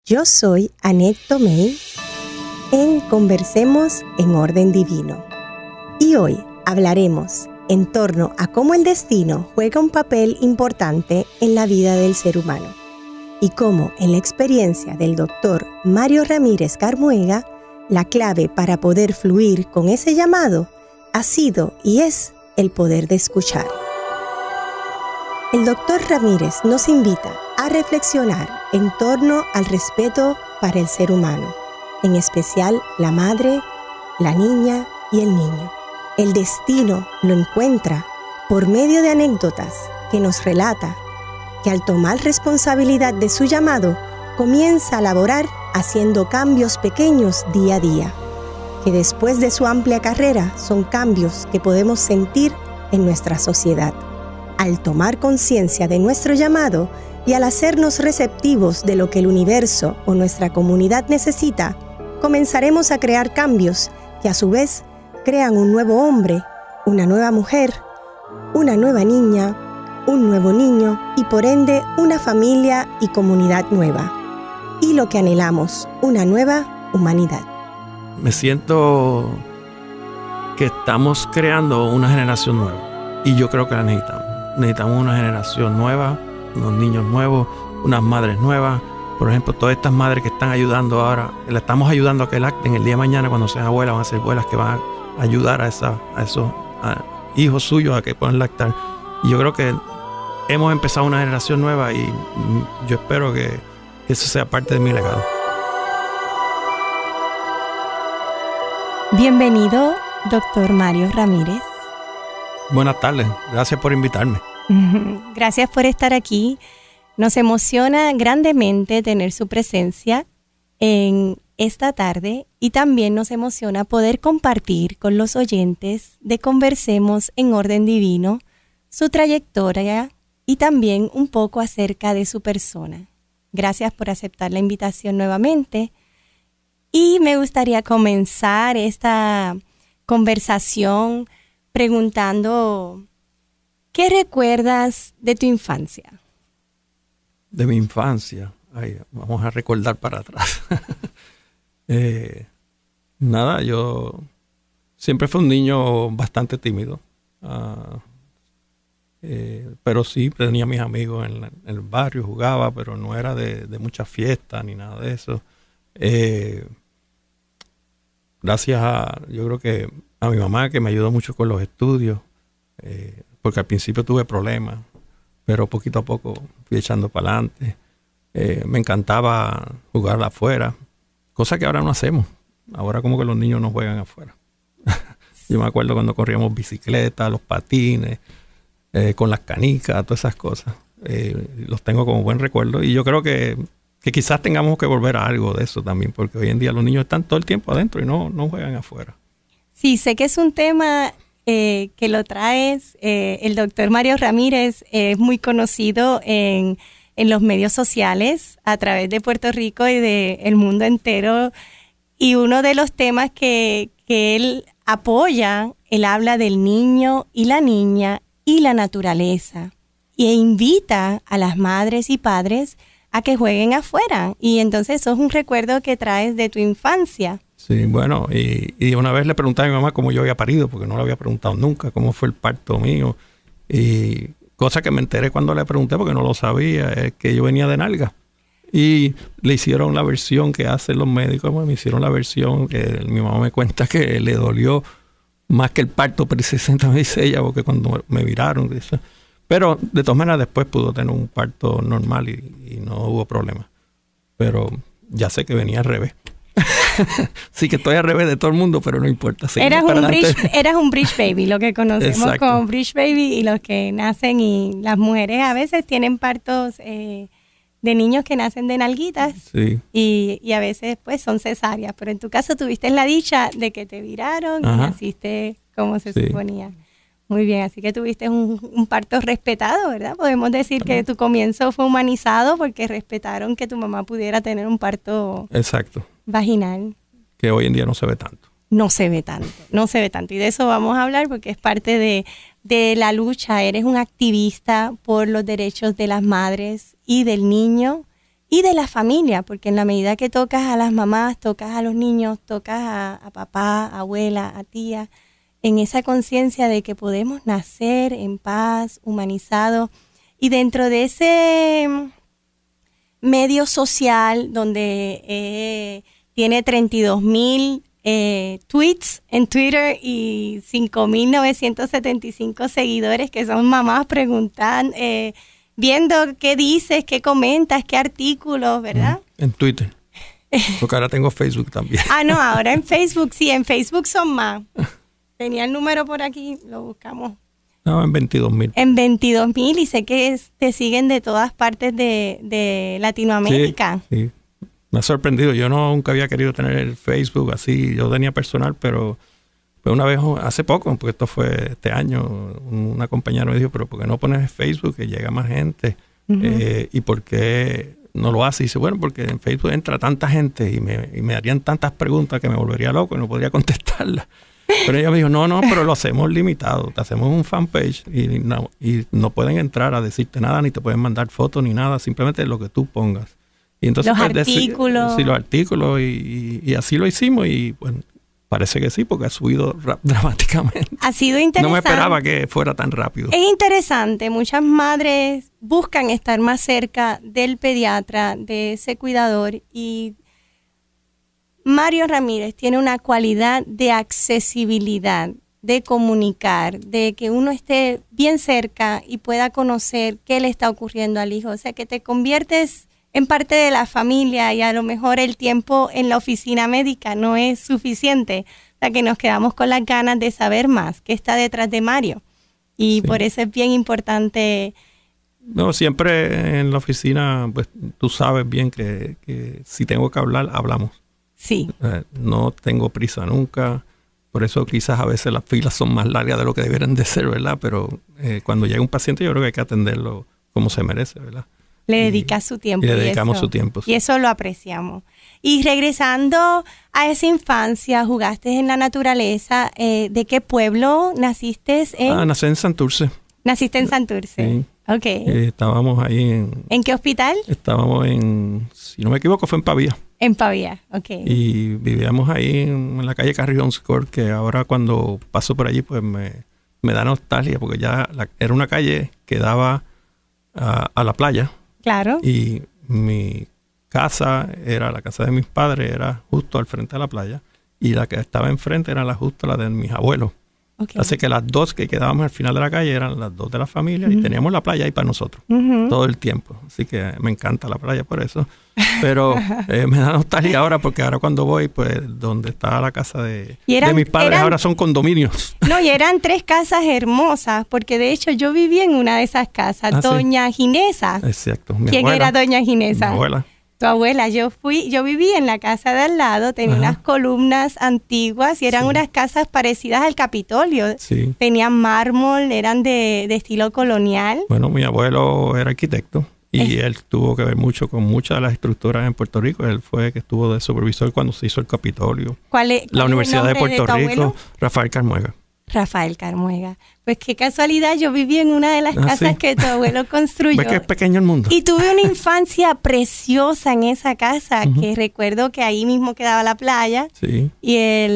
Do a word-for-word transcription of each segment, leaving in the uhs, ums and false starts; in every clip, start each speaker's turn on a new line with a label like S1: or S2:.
S1: Yo soy Annette Tomei en Conversemos en Orden Divino. Y hoy hablaremos en torno a cómo el destino juega un papel importante en la vida del ser humano y cómo en la experiencia del doctor Mario Ramírez Carmuega, la clave para poder fluir con ese llamado ha sido y es el poder de escuchar. El doctor Ramírez nos invita a reflexionar en torno al respeto para el ser humano, en especial la madre, la niña y el niño. El destino lo encuentra por medio de anécdotas que nos relata que al tomar responsabilidad de su llamado, comienza a laborar haciendo cambios pequeños día a día, que después de su amplia carrera son cambios que podemos sentir en nuestra sociedad. Al tomar conciencia de nuestro llamado y al hacernos receptivos de lo que el universo o nuestra comunidad necesita, comenzaremos a crear cambios que a su vez crean un nuevo hombre, una nueva mujer, una nueva niña, un nuevo niño y por ende una familia y comunidad nueva. Y lo que anhelamos, una nueva humanidad.
S2: Me siento que estamos creando una generación nueva y yo creo que la necesitamos. Necesitamos una generación nueva, unos niños nuevos, unas madres nuevas. Por ejemplo, todas estas madres que están ayudando ahora, le estamos ayudando a que lacten el día de mañana cuando sean abuelas, van a ser abuelas que van a ayudar a, esa, a esos a hijos suyos a que puedan lactar. Y yo creo que hemos empezado una generación nueva y yo espero que, que eso sea parte de mi legado.
S1: Bienvenido, doctor Mario Ramírez.
S2: Buenas tardes, gracias por invitarme.
S1: Gracias por estar aquí. Nos emociona grandemente tener su presencia en esta tarde y también nos emociona poder compartir con los oyentes de Conversemos en Orden Divino su trayectoria y también un poco acerca de su persona. Gracias por aceptar la invitación nuevamente y me gustaría comenzar esta conversación preguntando, ¿qué recuerdas de tu infancia?
S2: De mi infancia. Ay, vamos a recordar para atrás. eh, nada, yo siempre fui un niño bastante tímido. Uh, eh, pero sí, tenía mis amigos en, la, en el barrio, jugaba, pero no era de, de muchas fiestas ni nada de eso. Eh, gracias a, yo creo que a mi mamá, que me ayudó mucho con los estudios, eh, porque al principio tuve problemas, pero poquito a poco fui echando para adelante. Eh, me encantaba jugar afuera, cosa que ahora no hacemos. Ahora como que los niños no juegan afuera. Yo me acuerdo cuando corríamos bicicleta, los patines, eh, con las canicas, todas esas cosas. Eh, los tengo como buen recuerdo y yo creo que, que quizás tengamos que volver a algo de eso también, porque hoy en día los niños están todo el tiempo adentro y no, no juegan afuera.
S1: Sí, sé que es un tema eh, que lo traes. Eh, el doctor Mario Ramírez es muy conocido en, en los medios sociales a través de Puerto Rico y del mundo entero. Y uno de los temas que, que él apoya, él habla del niño y la niña y la naturaleza. E invita a las madres y padres a que jueguen afuera. Y entonces eso es un recuerdo que traes de tu infancia.
S2: Sí, bueno, y, y una vez le pregunté a mi mamá cómo yo había parido, porque no le había preguntado nunca cómo fue el parto mío. Y cosa que me enteré cuando le pregunté, porque no lo sabía, es que yo venía de nalga. Y le hicieron la versión que hacen los médicos, me hicieron la versión que mi mamá me cuenta que le dolió más que el parto, precisamente me dice ella, porque cuando me viraron, dice, pero de todas maneras después pudo tener un parto normal y, y no hubo problema. Pero ya sé que venía al revés. Sí que estoy al revés de todo el mundo, pero no importa.
S1: Eras un, bridge, eras un bridge baby, lo que conocemos
S2: Exacto.
S1: como bridge baby, y los que nacen, y las mujeres a veces tienen partos eh, de niños que nacen de nalguitas, sí. y, y a veces pues son cesáreas, pero en tu caso tuviste la dicha de que te viraron. Ajá. Y naciste como se sí. suponía. Muy bien, así que tuviste un, un parto respetado, ¿verdad? Podemos decir que tu comienzo fue humanizado porque respetaron que tu mamá pudiera tener un parto
S2: Exacto.
S1: vaginal.
S2: Que hoy en día no se ve tanto.
S1: No se ve tanto, no se ve tanto. Y de eso vamos a hablar porque es parte de, de la lucha. Eres un activista por los derechos de las madres y del niño y de la familia, porque en la medida que tocas a las mamás, tocas a los niños, tocas a, a papá, abuela, a tía, en esa conciencia de que podemos nacer en paz, humanizado, y dentro de ese medio social donde eh, tiene treinta y dos mil eh, tweets en Twitter y cinco mil novecientos setenta y cinco seguidores que son mamás preguntando, eh, viendo qué dices, qué comentas, qué artículos, ¿verdad?
S2: En Twitter. Porque ahora tengo Facebook también.
S1: Ah, no, ahora en Facebook, sí, en Facebook son más. Tenía el número por aquí, lo buscamos.
S2: No, en veintidós mil.
S1: En veintidós mil y sé que es, te siguen de todas partes de, de Latinoamérica.
S2: Sí, sí, me ha sorprendido. Yo no, nunca había querido tener el Facebook así. Yo tenía personal, pero pues una vez, hace poco, porque esto fue este año, una compañera me dijo, pero ¿por qué no pones Facebook que llega más gente? Uh-huh. eh, ¿Y por qué no lo hace? Y dice, bueno, porque en Facebook entra tanta gente y me, y me harían tantas preguntas que me volvería loco y no podría contestarlas. Pero ella me dijo, no, no, pero lo hacemos limitado. Te hacemos un fanpage y no, y no pueden entrar a decirte nada, ni te pueden mandar fotos ni nada, simplemente lo que tú pongas. Y entonces,
S1: los
S2: pues,
S1: artículos.
S2: Decir, sí, los artículos y, y, y así lo hicimos y bueno, parece que sí, porque ha subido ra- dramáticamente.
S1: Ha sido interesante.
S2: No me esperaba que fuera tan rápido.
S1: Es interesante. Muchas madres buscan estar más cerca del pediatra, de ese cuidador, y Mario Ramírez tiene una cualidad de accesibilidad, de comunicar, de que uno esté bien cerca y pueda conocer qué le está ocurriendo al hijo. O sea, que te conviertes en parte de la familia y a lo mejor el tiempo en la oficina médica no es suficiente. O sea, que nos quedamos con las ganas de saber más qué está detrás de Mario. Y sí, por eso es bien importante.
S2: No, siempre en la oficina, pues tú sabes bien que, que si tengo que hablar, hablamos.
S1: Sí.
S2: Eh, no tengo prisa nunca, por eso quizás a veces las filas son más largas de lo que debieran de ser, ¿verdad? Pero eh, cuando llega un paciente yo creo que hay que atenderlo como se merece, ¿verdad?
S1: Le dedica su tiempo.
S2: Y le dedicamos
S1: y eso,
S2: su tiempo. Sí.
S1: Y eso lo apreciamos. Y regresando a esa infancia, jugaste en la naturaleza, eh, ¿de qué pueblo naciste? En?
S2: Ah, nací en Santurce.
S1: ¿Naciste en Santurce?
S2: Sí.
S1: Ok.
S2: Eh, estábamos ahí en...
S1: ¿En qué hospital?
S2: Estábamos en, si no me equivoco, fue en Pavía.
S1: En Pavía, ok.
S2: Y vivíamos ahí en, en la calle Carrión Score, que ahora cuando paso por allí, pues me, me da nostalgia, porque ya la, era una calle que daba a, a la playa.
S1: Claro.
S2: Y mi casa, era la casa de mis padres, era justo al frente de la playa. Y la que estaba enfrente era la justo la de mis abuelos. Okay. Así que las dos que quedábamos al final de la calle eran las dos de la familia uh-huh. y teníamos la playa ahí para nosotros uh-huh. todo el tiempo. Así que me encanta la playa por eso. Pero eh, me da nostalgia ahora porque ahora cuando voy, pues donde está la casa de, eran, de mis padres, eran, ahora son condominios.
S1: No, y eran tres casas hermosas, porque de hecho yo viví en una de esas casas, ah, Doña ¿sí? Ginesa.
S2: Exacto. Mi
S1: ¿Quién
S2: abuela,
S1: era Doña Ginesa?
S2: Mi abuela.
S1: Tu abuela. Yo fui, yo viví en la casa de al lado, tenía Ajá. unas columnas antiguas y eran sí. unas casas parecidas al Capitolio.
S2: Sí.
S1: Tenían mármol, eran de, de estilo colonial.
S2: Bueno, mi abuelo era arquitecto y es. él tuvo que ver mucho con muchas de las estructuras en Puerto Rico. Él fue el que estuvo de supervisor cuando se hizo el Capitolio.
S1: ¿Cuál es, cuál
S2: la Universidad
S1: es el
S2: de Puerto
S1: de
S2: Rico,
S1: abuelo?
S2: Rafael Carmuega.
S1: Rafael Carmuega. Pues qué casualidad, yo viví en una de las ah, casas ¿sí? que tu abuelo construyó.
S2: ¿Ves que es pequeño el mundo?
S1: Y tuve una infancia preciosa en esa casa, uh-huh. que recuerdo que ahí mismo quedaba la playa.
S2: Sí.
S1: Y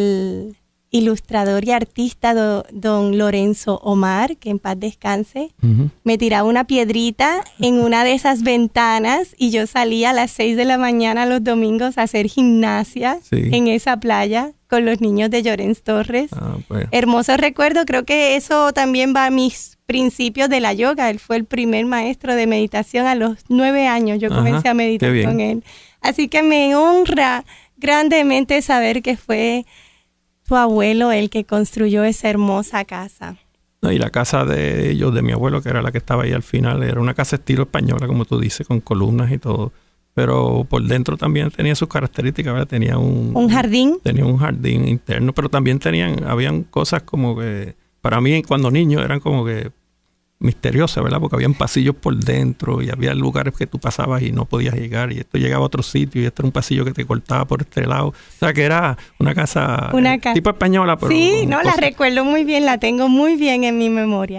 S1: el ilustrador y artista do, don Lorenzo Omar, que en paz descanse, uh-huh. me tiraba una piedrita en una de esas ventanas y yo salía a las seis de la mañana los domingos a hacer gimnasia sí. en esa playa con los niños de Llorens Torres.
S2: Ah, pues.
S1: Hermoso recuerdo, creo que eso también va a mis principios de la yoga. Él fue el primer maestro de meditación a los nueve años. Yo comencé Ajá, a meditar con él. Así que me honra grandemente saber que fue tu abuelo el que construyó esa hermosa casa.
S2: No, y la casa de ellos, de mi abuelo, que era la que estaba ahí al final, era una casa estilo española, como tú dices, con columnas y todo. Pero por dentro también tenía sus características, ¿verdad? Tenía un...
S1: ¿Un jardín?
S2: Tenía un jardín interno, pero también tenían, habían cosas como que, para mí cuando niño eran como que misteriosas, ¿verdad? Porque habían pasillos por dentro y había lugares que tú pasabas y no podías llegar y esto llegaba a otro sitio y esto era un pasillo que te cortaba por este lado. O sea, que era una casa
S1: una
S2: eh,
S1: ca-
S2: tipo española. Pero
S1: sí, no, cosas. La recuerdo muy bien, la tengo muy bien en mi memoria.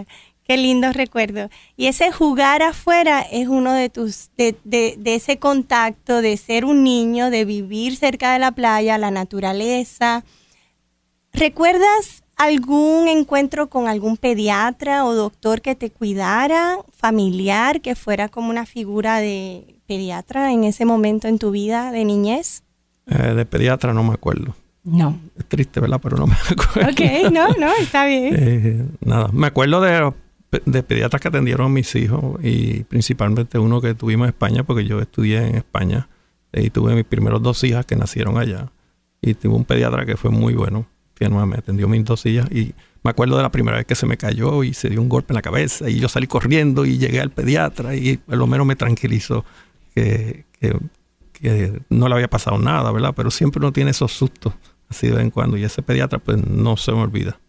S1: Qué lindo recuerdo. Y ese jugar afuera es uno de tus, de, de, de ese contacto, de ser un niño, de vivir cerca de la playa, la naturaleza. ¿Recuerdas algún encuentro con algún pediatra o doctor que te cuidara, familiar, que fuera como una figura de pediatra en ese momento en tu vida de niñez?
S2: Eh, de pediatra no me acuerdo.
S1: No.
S2: Es triste, ¿verdad? Pero no me acuerdo.
S1: Ok, no, no, está bien.
S2: Eh, nada, me acuerdo de, de pediatras que atendieron a mis hijos y principalmente uno que tuvimos en España, porque yo estudié en España y tuve mis primeros dos hijas que nacieron allá. Y tuve un pediatra que fue muy bueno, que me atendió mis dos hijas y me acuerdo de la primera vez que se me cayó y se dio un golpe en la cabeza y yo salí corriendo y llegué al pediatra y por lo menos me tranquilizó que, que, que no le había pasado nada, ¿verdad? Pero siempre uno tiene esos sustos así de vez en cuando y ese pediatra pues no se me olvida.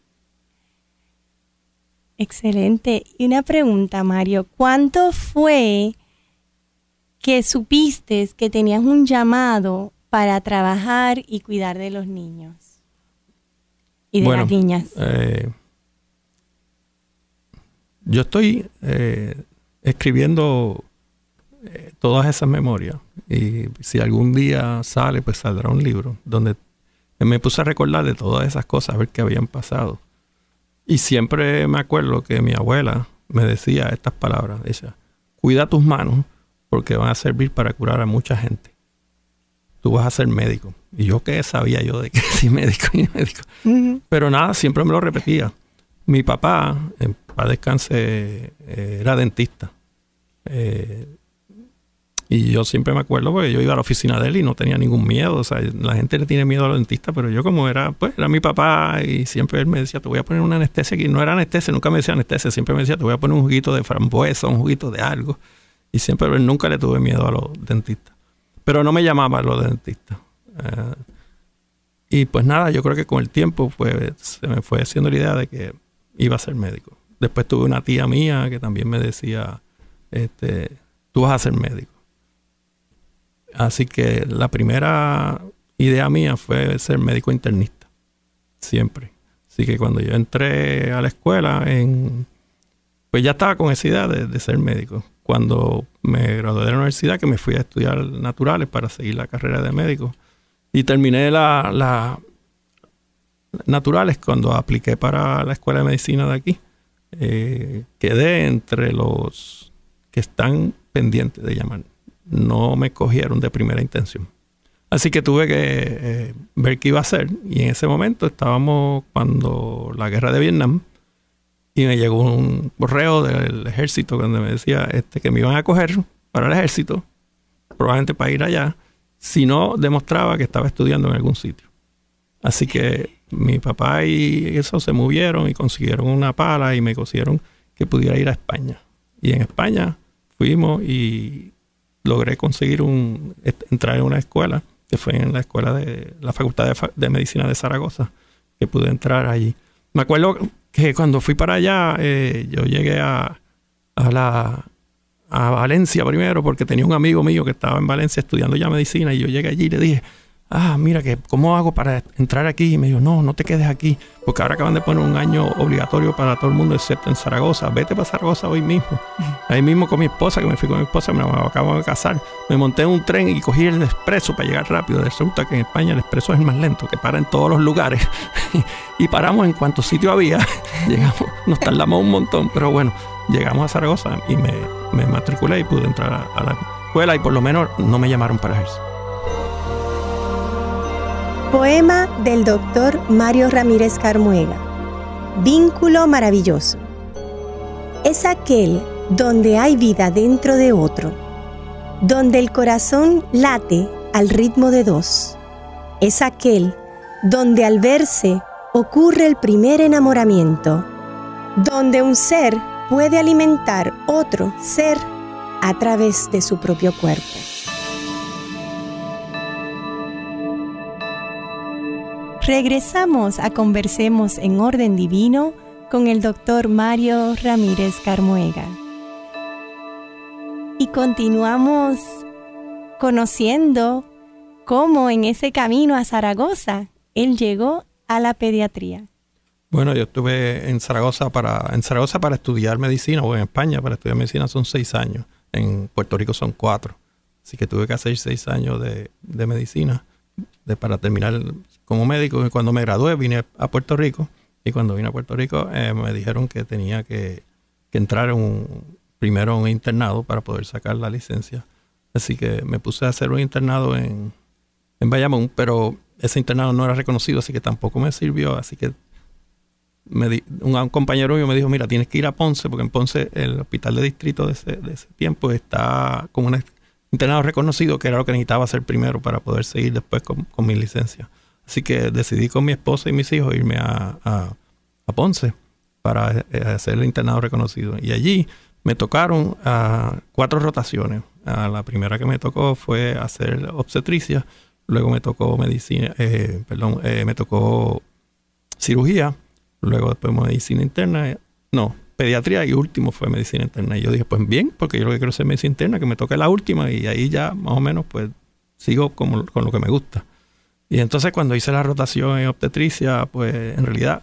S1: Excelente. Y una pregunta, Mario, ¿cuánto fue que supiste que tenías un llamado para trabajar y cuidar de los niños y de
S2: bueno,
S1: las niñas?
S2: Eh, yo estoy eh, escribiendo eh, todas esas memorias y si algún día sale, pues saldrá un libro donde me puse a recordar de todas esas cosas, a ver qué habían pasado. Y siempre me acuerdo que mi abuela me decía estas palabras. Decía, cuida tus manos porque van a servir para curar a mucha gente. Tú vas a ser médico. Y yo qué sabía yo de que sí, médico y médico. Uh-huh. Pero nada, siempre me lo repetía. Mi papá, en paz descanse, eh, era dentista. Eh, Y yo siempre me acuerdo porque yo iba a la oficina de él y no tenía ningún miedo. O sea, la gente le tiene miedo a los dentistas, pero yo como era, pues, era mi papá y siempre él me decía, te voy a poner una anestesia aquí. No era anestesia, nunca me decía anestesia. Siempre me decía, te voy a poner un juguito de frambuesa, un juguito de algo. Y siempre, él nunca le tuve miedo a los dentistas. Pero no me llamaba a los dentistas. Uh, y pues nada, yo creo que con el tiempo, pues, se me fue haciendo la idea de que iba a ser médico. Después tuve una tía mía que también me decía, este, tú vas a ser médico. Así que la primera idea mía fue ser médico internista, siempre. Así que cuando yo entré a la escuela, en, pues ya estaba con esa idea de, de ser médico. Cuando me gradué de la universidad, que me fui a estudiar naturales para seguir la carrera de médico, y terminé la, la naturales cuando apliqué para la escuela de medicina de aquí, eh, quedé entre los que están pendientes de llamar. No me cogieron de primera intención. Así que tuve que eh, ver qué iba a hacer. Y en ese momento estábamos cuando la guerra de Vietnam y me llegó un correo del ejército donde me decía este, que me iban a coger para el ejército, probablemente para ir allá, si no demostraba que estaba estudiando en algún sitio. Así que mi papá y eso se movieron y consiguieron una pala y me consiguieron que pudiera ir a España. Y en España fuimos y logré conseguir un entrar en una escuela, que fue en la escuela de la Facultad de, de Medicina de Zaragoza, que pude entrar allí. Me acuerdo que cuando fui para allá, eh, yo llegué a, a, la, a Valencia primero, porque tenía un amigo mío que estaba en Valencia estudiando ya medicina, y yo llegué allí y le dije, ah, mira, que ¿cómo hago para entrar aquí? Y me dijo, no, no te quedes aquí, porque ahora acaban de poner un año obligatorio para todo el mundo, excepto en Zaragoza. Vete para Zaragoza hoy mismo. Ahí mismo con mi esposa, que me fui con mi esposa, me acabo de casar. Me monté en un tren y cogí el expreso para llegar rápido. Resulta que en España el expreso es el más lento, que para en todos los lugares. Y paramos en cuantos sitios había. Llegamos, nos tardamos un montón, pero bueno, llegamos a Zaragoza y me, me matriculé y pude entrar a, a la escuela y por lo menos no me llamaron para ejército.
S1: Poema del doctor Mario Ramírez Carmuega. Vínculo maravilloso. Es aquel donde hay vida dentro de otro, donde el corazón late al ritmo de dos. Es aquel donde al verse ocurre el primer enamoramiento, donde un ser puede alimentar otro ser a través de su propio cuerpo. Regresamos a Conversemos en Orden Divino con el doctor Mario Ramírez Carmuega. Y continuamos conociendo cómo en ese camino a Zaragoza él llegó a la pediatría.
S2: Bueno, yo estuve en Zaragoza para en Zaragoza para estudiar medicina, o en España para estudiar medicina son seis años. En Puerto Rico son cuatro. Así que tuve que hacer seis años de, de medicina de, para terminar como médico. Y cuando me gradué vine a Puerto Rico. Y cuando vine a Puerto Rico eh, me dijeron que tenía que, que entrar en un, primero en un internado para poder sacar la licencia. Así que me puse a hacer un internado en, en Bayamón, pero ese internado no era reconocido, así que tampoco me sirvió. Así que me di, un, un compañero mío me dijo, mira, tienes que ir a Ponce, porque en Ponce el hospital de distrito de ese, de ese tiempo está con un internado reconocido, que era lo que necesitaba hacer primero para poder seguir después con, con mi licencia. Así que decidí con mi esposa y mis hijos irme a, a, a Ponce para eh, hacer el internado reconocido. Y allí me tocaron uh, cuatro rotaciones. Uh, la primera que me tocó fue hacer obstetricia, luego me tocó medicina, eh, perdón, eh, me tocó cirugía, luego después medicina interna, eh, no, pediatría, y último fue medicina interna. Y yo dije, pues bien, porque yo lo que quiero es medicina interna, que me toque la última, y ahí ya más o menos pues sigo como, con lo que me gusta. Y entonces cuando hice la rotación en obstetricia, pues en realidad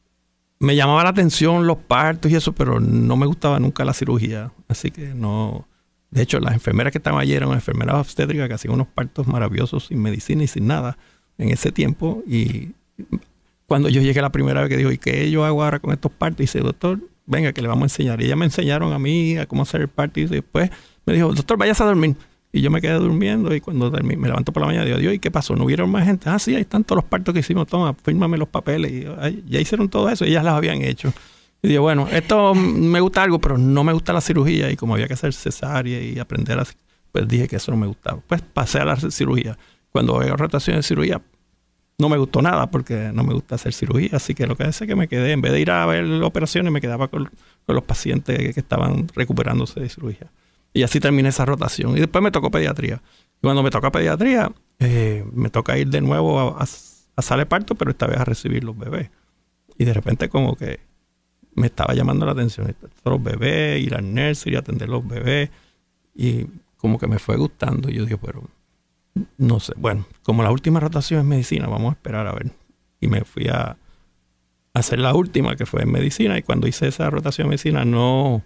S2: me llamaba la atención los partos y eso, pero no me gustaba nunca la cirugía. Así que no... De hecho, las enfermeras que estaban allí eran enfermeras obstétricas que hacían unos partos maravillosos sin medicina y sin nada en ese tiempo. Y cuando yo llegué la primera vez que digo, ¿y qué yo hago ahora con estos partos? Y dice, doctor, venga, que le vamos a enseñar. Y ellas me enseñaron a mí a cómo hacer el parto. Y después me dijo, doctor, váyase a dormir. Y yo me quedé durmiendo, y cuando me levanto por la mañana digo, Dios, ¿y qué pasó? ¿No hubieron más gente? Ah, sí, ahí están todos los partos que hicimos, toma, fírmame los papeles. Y ay, ya hicieron todo eso, ellas las habían hecho. Y digo, bueno, esto me gusta algo, pero no me gusta la cirugía, y como había que hacer cesárea y aprender así, pues dije que eso no me gustaba. Pues pasé a la cirugía. Cuando veo rotación de cirugía, no me gustó nada, porque no me gusta hacer cirugía, así que lo que hace es que me quedé, en vez de ir a ver operaciones, me quedaba con, con los pacientes que, que estaban recuperándose de cirugía. Y así terminé esa rotación. Y después me tocó pediatría. Y cuando me toca pediatría, eh, me toca ir de nuevo a, a, a sala de parto, pero esta vez a recibir los bebés. Y de repente como que me estaba llamando la atención los bebés, ir al nursery, atender los bebés. Y como que me fue gustando. Y yo dije, pero no sé. Bueno, como la última rotación es medicina, vamos a esperar a ver. Y me fui a, a hacer la última, que fue en medicina. Y cuando hice esa rotación en medicina, no...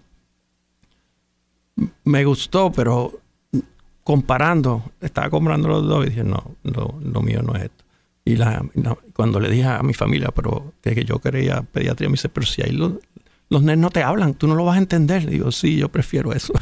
S2: me gustó, pero comparando, estaba comparando los dos y dije, no, lo, lo mío no es esto. Y la, la, cuando le dije a mi familia, pero que, que yo quería pediatría, me dice, pero si ahí los, los nenes no te hablan, tú no lo vas a entender. Y digo, sí, yo prefiero eso.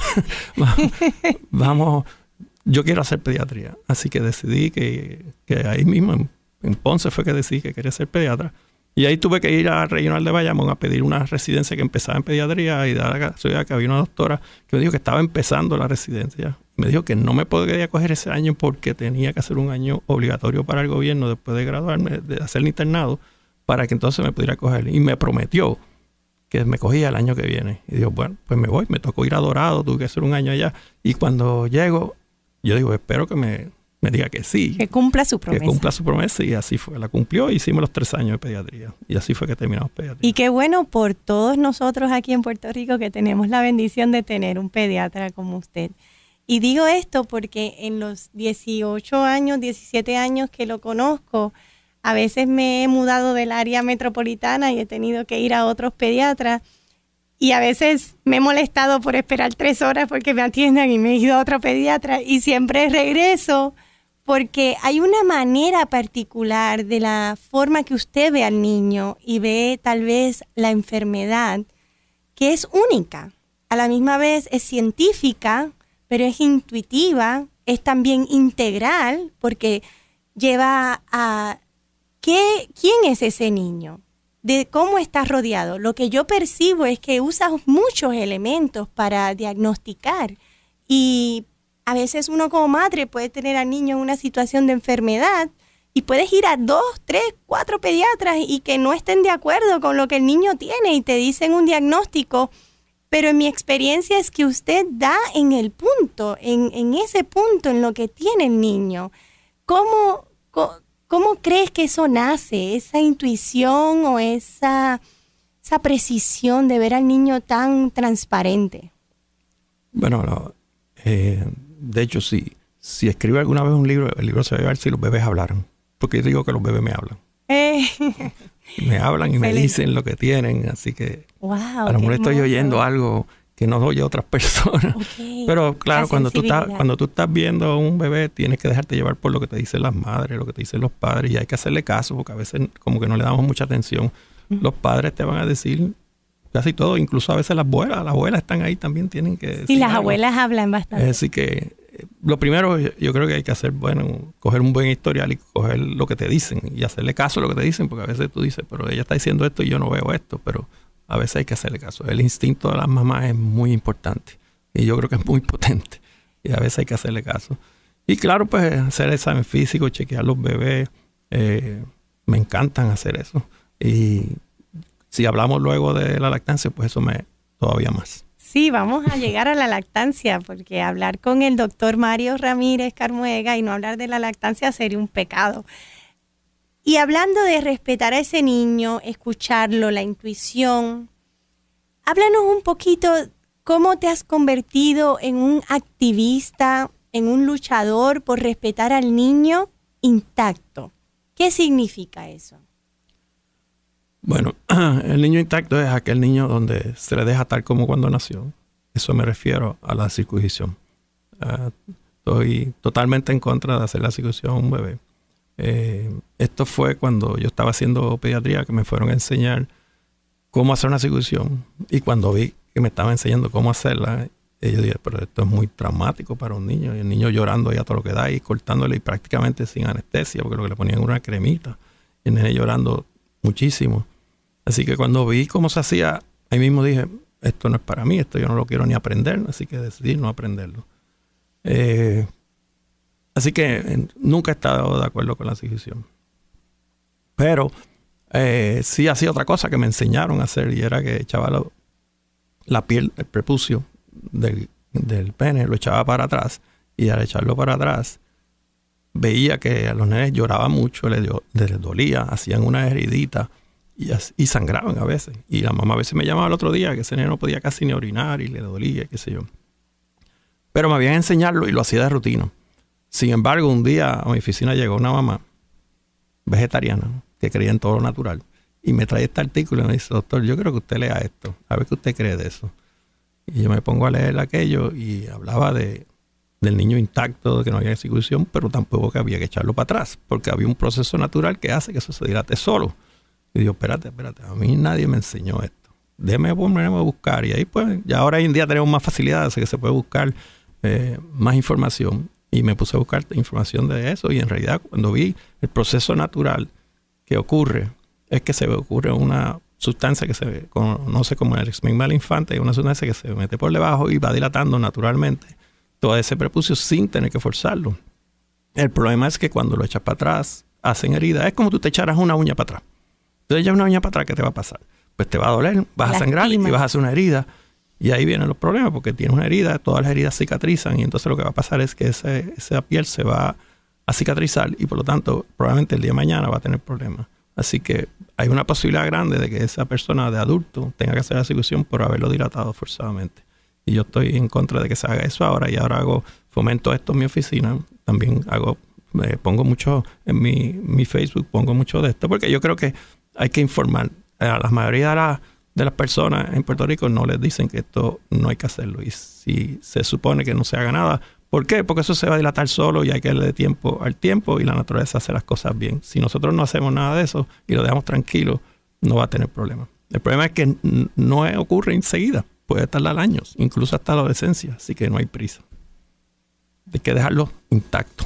S2: Vamos, yo quiero hacer pediatría. Así que decidí que, que ahí mismo, en, en Ponce fue que decidí que quería ser pediatra. Y ahí tuve que ir a Regional de Bayamón a pedir una residencia que empezaba en pediatría, y dar la casualidad que había una doctora que me dijo que estaba empezando la residencia. Me dijo que no me podía coger ese año porque tenía que hacer un año obligatorio para el gobierno después de graduarme, de hacer el internado, para que entonces me pudiera coger. Y me prometió que me cogía el año que viene. Y digo, bueno, pues me voy. Me tocó ir a Dorado, tuve que hacer un año allá. Y cuando llego, yo digo, espero que me... me diga que sí.
S1: Que cumpla su promesa.
S2: Que cumpla su promesa, y así fue. La cumplió, y hicimos los tres años de pediatría. Y así fue que terminamos pediatría.
S1: Y qué bueno por todos nosotros aquí en Puerto Rico que tenemos la bendición de tener un pediatra como usted. Y digo esto porque en los dieciocho años, diecisiete años que lo conozco, a veces me he mudado del área metropolitana y he tenido que ir a otros pediatras. Y a veces me he molestado por esperar tres horas porque me atiendan, y me he ido a otro pediatra, y siempre regreso porque hay una manera particular de la forma que usted ve al niño y ve tal vez la enfermedad que es única. A la misma vez es científica, pero es intuitiva, es también integral, porque lleva a ¿qué, quién es ese niño? De cómo está rodeado. Lo que yo percibo es que usas muchos elementos para diagnosticar, y a veces uno como madre puede tener al niño en una situación de enfermedad y puedes ir a dos, tres, cuatro pediatras y que no estén de acuerdo con lo que el niño tiene y te dicen un diagnóstico, pero en mi experiencia es que usted da en el punto, en, en ese punto en lo que tiene el niño. ¿Cómo, cómo ¿Cómo crees que eso nace, esa intuición o esa, esa precisión de ver al niño tan transparente?
S2: Bueno, no, eh, de hecho, si, si escribo alguna vez un libro, el libro se va a ver si los bebés hablaran. Porque yo digo que los bebés me hablan.
S1: Eh.
S2: Me hablan y me dicen lo que tienen, así que
S1: wow,
S2: a lo mejor estoy oyendo algo que no oye otras personas. Okay. Pero claro, cuando tú, estás, cuando tú estás viendo a un bebé, tienes que dejarte llevar por lo que te dicen las madres, lo que te dicen los padres, y hay que hacerle caso, porque a veces como que no le damos mucha atención. Uh-huh. Los padres te van a decir casi todo, incluso a veces las abuelas, las abuelas están ahí también, tienen que decir
S1: Sí, las
S2: algo.
S1: abuelas hablan bastante.
S2: Así que lo primero yo creo que hay que hacer, bueno, coger un buen historial y coger lo que te dicen y hacerle caso a lo que te dicen, porque a veces tú dices, pero ella está diciendo esto y yo no veo esto, pero a veces hay que hacerle caso. El instinto de las mamás es muy importante y yo creo que es muy potente y a veces hay que hacerle caso. Y claro, pues hacer el examen físico, chequear los bebés, eh, me encantan hacer eso. Y si hablamos luego de la lactancia, pues eso me todavía más.
S1: Sí, vamos a llegar a la lactancia, porque hablar con el doctor Mario Ramírez Carmuega y no hablar de la lactancia sería un pecado. Y hablando de respetar a ese niño, escucharlo, la intuición, háblanos un poquito cómo te has convertido en un activista, en un luchador por respetar al niño intacto. ¿Qué significa eso?
S2: Bueno, el niño intacto es aquel niño donde se le deja tal como cuando nació. Eso me refiero a la circuncisión. Uh, estoy totalmente en contra de hacer la circuncisión a un bebé. Eh, esto fue cuando yo estaba haciendo pediatría, que me fueron a enseñar cómo hacer una circuncisión. Y cuando vi que me estaban enseñando cómo hacerla, yo dije, pero esto es muy traumático para un niño. Y el niño llorando ahí a todo lo que da y cortándole y prácticamente sin anestesia, porque lo que le ponían era una cremita. Y el nene llorando muchísimo. Así que cuando vi cómo se hacía, ahí mismo dije, esto no es para mí, esto yo no lo quiero ni aprender, así que decidí no aprenderlo. Eh, así que eh, nunca he estado de acuerdo con la circuncisión. Pero eh, sí hacía otra cosa que me enseñaron a hacer, y era que echaba la, la piel, el prepucio del, del pene, lo echaba para atrás, y al echarlo para atrás, veía que a los nenes lloraban mucho, les, dio, les dolía, hacían una heridita y, y sangraban a veces. Y la mamá a veces me llamaba el otro día que ese nene no podía casi ni orinar y le dolía, qué sé yo. Pero me habían enseñarlo y lo hacía de rutina. Sin embargo, un día a mi oficina llegó una mamá vegetariana que creía en todo lo natural y me trae este artículo y me dice, doctor, yo creo que usted lea esto, a ver qué usted cree de eso. Y yo me pongo a leer aquello y hablaba de del niño intacto, de que no había circuncisión, pero tampoco que había que echarlo para atrás, porque había un proceso natural que hace que eso se dilate solo. Y digo, espérate, espérate, a mí nadie me enseñó esto. Déjeme ponerme a buscar. Y ahí pues, ya ahora hoy en día tenemos más facilidades, así que se puede buscar eh, más información. Y me puse a buscar información de eso, y en realidad cuando vi el proceso natural que ocurre, es que se ocurre una sustancia que se conoce como el esmegma infante, una sustancia que se mete por debajo y va dilatando naturalmente todo ese prepucio sin tener que forzarlo. El problema es que cuando lo echas para atrás, hacen heridas. Es como tú te echaras una uña para atrás. Tú echas una uña para atrás, ¿qué te va a pasar? Pues te va a doler, vas a sangrar y vas a hacer una herida. Y ahí vienen los problemas, porque tienes una herida, todas las heridas cicatrizan, y entonces lo que va a pasar es que ese, esa piel se va a cicatrizar y por lo tanto probablemente el día de mañana va a tener problemas. Así que hay una posibilidad grande de que esa persona de adulto tenga que hacer la circuncisión por haberlo dilatado forzadamente. Y yo estoy en contra de que se haga eso ahora, y ahora hago, fomento esto en mi oficina. También hago, eh, pongo mucho en mi, mi Facebook, pongo mucho de esto, porque yo creo que hay que informar. A la mayoría de, la, de las personas en Puerto Rico no les dicen que esto no hay que hacerlo. Y si se supone que no se haga nada, ¿por qué? Porque eso se va a dilatar solo y hay que darle tiempo al tiempo, y la naturaleza hace las cosas bien. Si nosotros no hacemos nada de eso y lo dejamos tranquilo, no va a tener problema. El problema es que no ocurre enseguida. Puede tardar años, incluso hasta la adolescencia, así que no hay prisa. Hay que dejarlo intacto.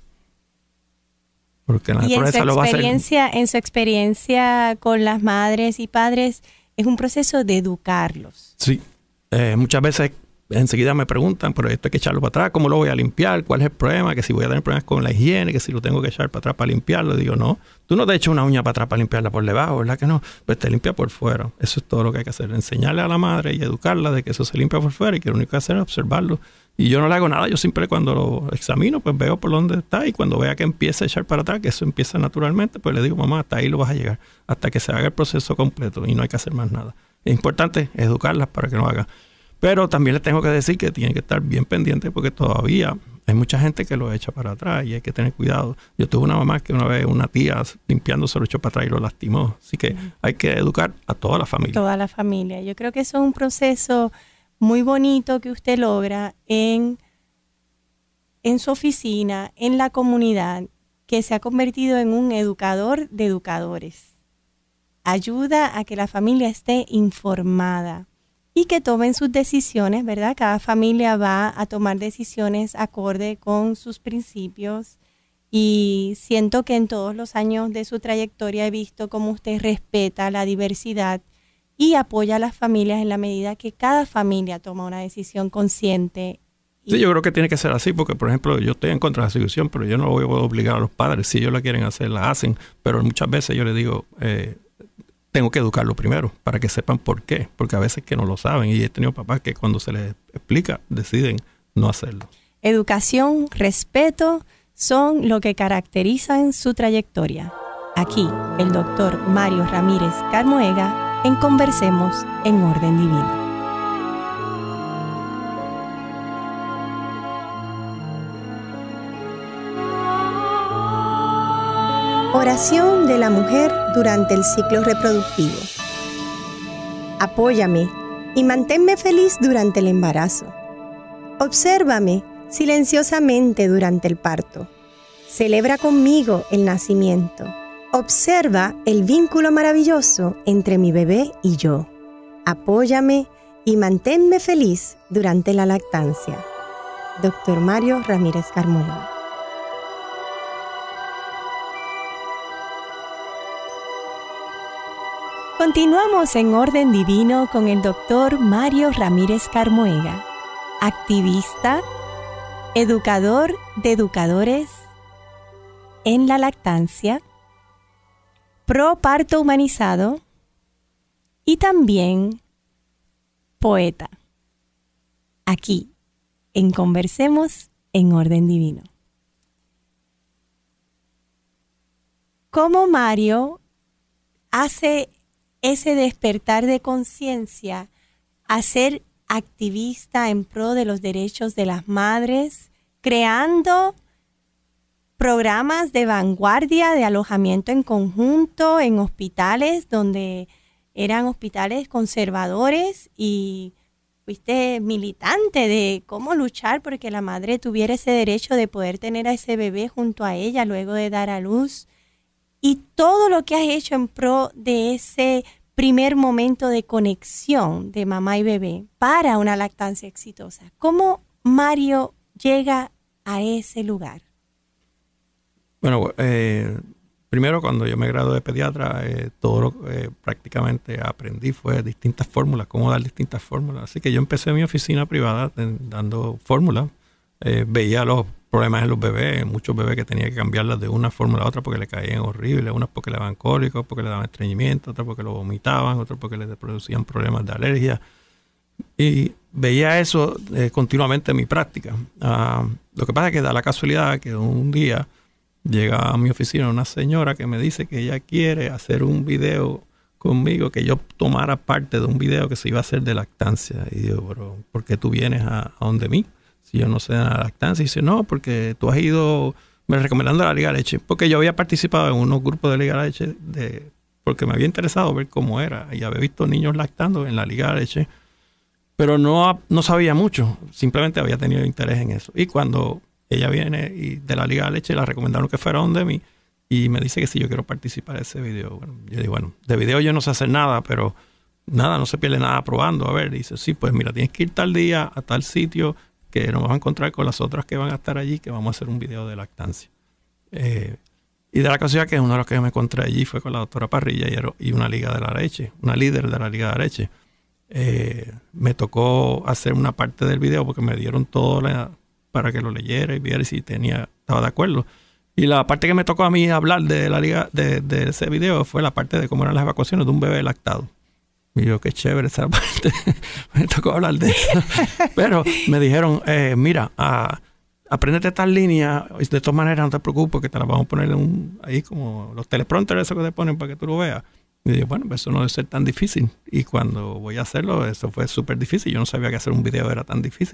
S2: Porque la naturaleza lo va a hacer.
S1: En su experiencia con las madres y padres, es un proceso de educarlos.
S2: Sí. Eh, muchas veces enseguida me preguntan, pero esto hay que echarlo para atrás, ¿cómo lo voy a limpiar? ¿Cuál es el problema? Que si voy a tener problemas con la higiene, que si lo tengo que echar para atrás para limpiarlo. Digo, no, tú no te echas una uña para atrás para limpiarla por debajo, ¿verdad que no? Pues te limpia por fuera. Eso es todo lo que hay que hacer. Enseñarle a la madre y educarla de que eso se limpia por fuera, y que lo único que hacer es observarlo. Y yo no le hago nada, yo siempre cuando lo examino, pues veo por dónde está, y cuando vea que empieza a echar para atrás, que eso empieza naturalmente, pues le digo, mamá, hasta ahí lo vas a llegar, hasta que se haga el proceso completo, y no hay que hacer más nada. Es importante educarlas para que no haga. Pero también les tengo que decir que tienen que estar bien pendientes, porque todavía hay mucha gente que lo echa para atrás y hay que tener cuidado. Yo tuve una mamá que una vez una tía limpiando se lo echó para atrás y lo lastimó. Así que uh-huh. hay que educar a toda la familia.
S1: Toda la familia. Yo creo que eso es un proceso muy bonito que usted logra en, en su oficina, en la comunidad, que se ha convertido en un educador de educadores. Ayuda a que la familia esté informada y que tomen sus decisiones, ¿verdad? Cada familia va a tomar decisiones acorde con sus principios y siento que en todos los años de su trayectoria he visto cómo usted respeta la diversidad y apoya a las familias en la medida que cada familia toma una decisión consciente.
S2: Sí, yo creo que tiene que ser así porque, por ejemplo, yo estoy en contra de la situación, pero yo no voy a obligar a los padres. Si ellos la quieren hacer, la hacen, pero muchas veces yo les digo... Eh, tengo que educarlo primero para que sepan por qué, porque a veces que no lo saben y he tenido papás que cuando se les explica deciden no hacerlo.
S1: Educación, respeto son lo que caracterizan su trayectoria. Aquí el doctor Mario Ramírez Carmoega en Conversemos en Orden Divino. Oración de la mujer durante el ciclo reproductivo. Apóyame y manténme feliz durante el embarazo. Obsérvame silenciosamente durante el parto. Celebra conmigo el nacimiento. Observa el vínculo maravilloso entre mi bebé y yo. Apóyame y manténme feliz durante la lactancia. doctor Mario Ramírez Carmoega. Continuamos en Orden Divino con el doctor Mario Ramírez Carmoega, activista, educador de educadores en la lactancia, pro parto humanizado y también poeta. Aquí, en Conversemos en Orden Divino. ¿Cómo Mario hace ese despertar de conciencia a ser activista en pro de los derechos de las madres, creando programas de vanguardia de alojamiento en conjunto en hospitales donde eran hospitales conservadores y fuiste militante de cómo luchar porque la madre tuviera ese derecho de poder tener a ese bebé junto a ella luego de dar a luz? Y todo lo que has hecho en pro de ese primer momento de conexión de mamá y bebé para una lactancia exitosa. ¿Cómo Mario llega a ese lugar?
S2: Bueno, eh, primero cuando yo me gradué de pediatra, eh, todo lo que eh, prácticamente aprendí fue distintas fórmulas, cómo dar distintas fórmulas. Así que yo empecé mi oficina privada en, dando fórmulas. Eh, veía los problemas en los bebés, muchos bebés que tenía que cambiarlas de una fórmula a otra porque le caían horribles, unas porque le daban cólicos, porque le daban estreñimiento, otras porque lo vomitaban, otras porque le producían problemas de alergia. Y veía eso eh, continuamente en mi práctica. Uh, lo que pasa es que da la casualidad que un día llega a mi oficina una señora que me dice que ella quiere hacer un video conmigo, que yo tomara parte de un video que se iba a hacer de lactancia. Y digo, pero ¿por qué tú vienes a, a donde mí? Si yo no sé de la lactancia. Y dice, no, porque tú has ido me recomendando la Liga de Leche. Porque yo había participado en unos grupos de Liga de Leche de, porque me había interesado ver cómo era. Y había visto niños lactando en la Liga de Leche. Pero no, no sabía mucho. Simplemente había tenido interés en eso. Y cuando ella viene y de la Liga de Leche, la recomendaron que fuera donde mí. Y me dice que si yo quiero participar de ese video. Bueno, yo digo, bueno, de video yo no sé hacer nada, pero nada, no se pierde nada probando. A ver, dice, sí, pues mira, tienes que ir tal día a tal sitio que nos vamos a encontrar con las otras que van a estar allí, que vamos a hacer un video de lactancia. Eh, y de la casualidad que uno de los que me encontré allí fue con la doctora Parrilla y, era, y una liga de la leche, una líder de la Liga de la Leche. Eh, me tocó hacer una parte del video porque me dieron todo la, para que lo leyera y viera si tenía, estaba de acuerdo. Y la parte que me tocó a mí hablar de la liga de, de ese video fue la parte de cómo eran las evacuaciones de un bebé lactado. Y yo, qué chévere esa parte. Me tocó hablar de eso. Pero me dijeron, eh, mira, uh, apréndete esta línea. De todas maneras, no te preocupes, que te la vamos a poner en un, ahí como los teleprompters, eso que te ponen para que tú lo veas. Y dije, bueno, eso no debe ser tan difícil. Y cuando voy a hacerlo, eso fue súper difícil. Yo no sabía que hacer un video era tan difícil.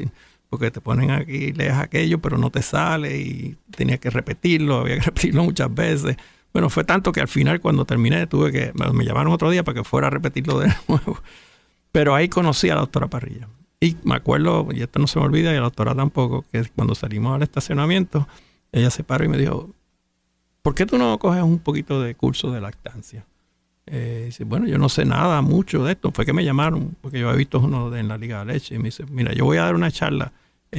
S2: porque te ponen aquí, lees aquello, pero no te sale y tenías que repetirlo, había que repetirlo muchas veces. Bueno, fue tanto que al final cuando terminé tuve que, me llamaron otro día para que fuera a repetirlo de nuevo. Pero ahí conocí a la doctora Parrilla. Y me acuerdo, y esto no se me olvida, y a la doctora tampoco, que cuando salimos al estacionamiento, ella se paró y me dijo, ¿por qué tú no coges un poquito de curso de lactancia? Eh, dice, bueno, yo no sé nada mucho de esto. Fue que me llamaron, porque yo he visto uno de, en la Liga de Leche, y me dice, mira, yo voy a dar una charla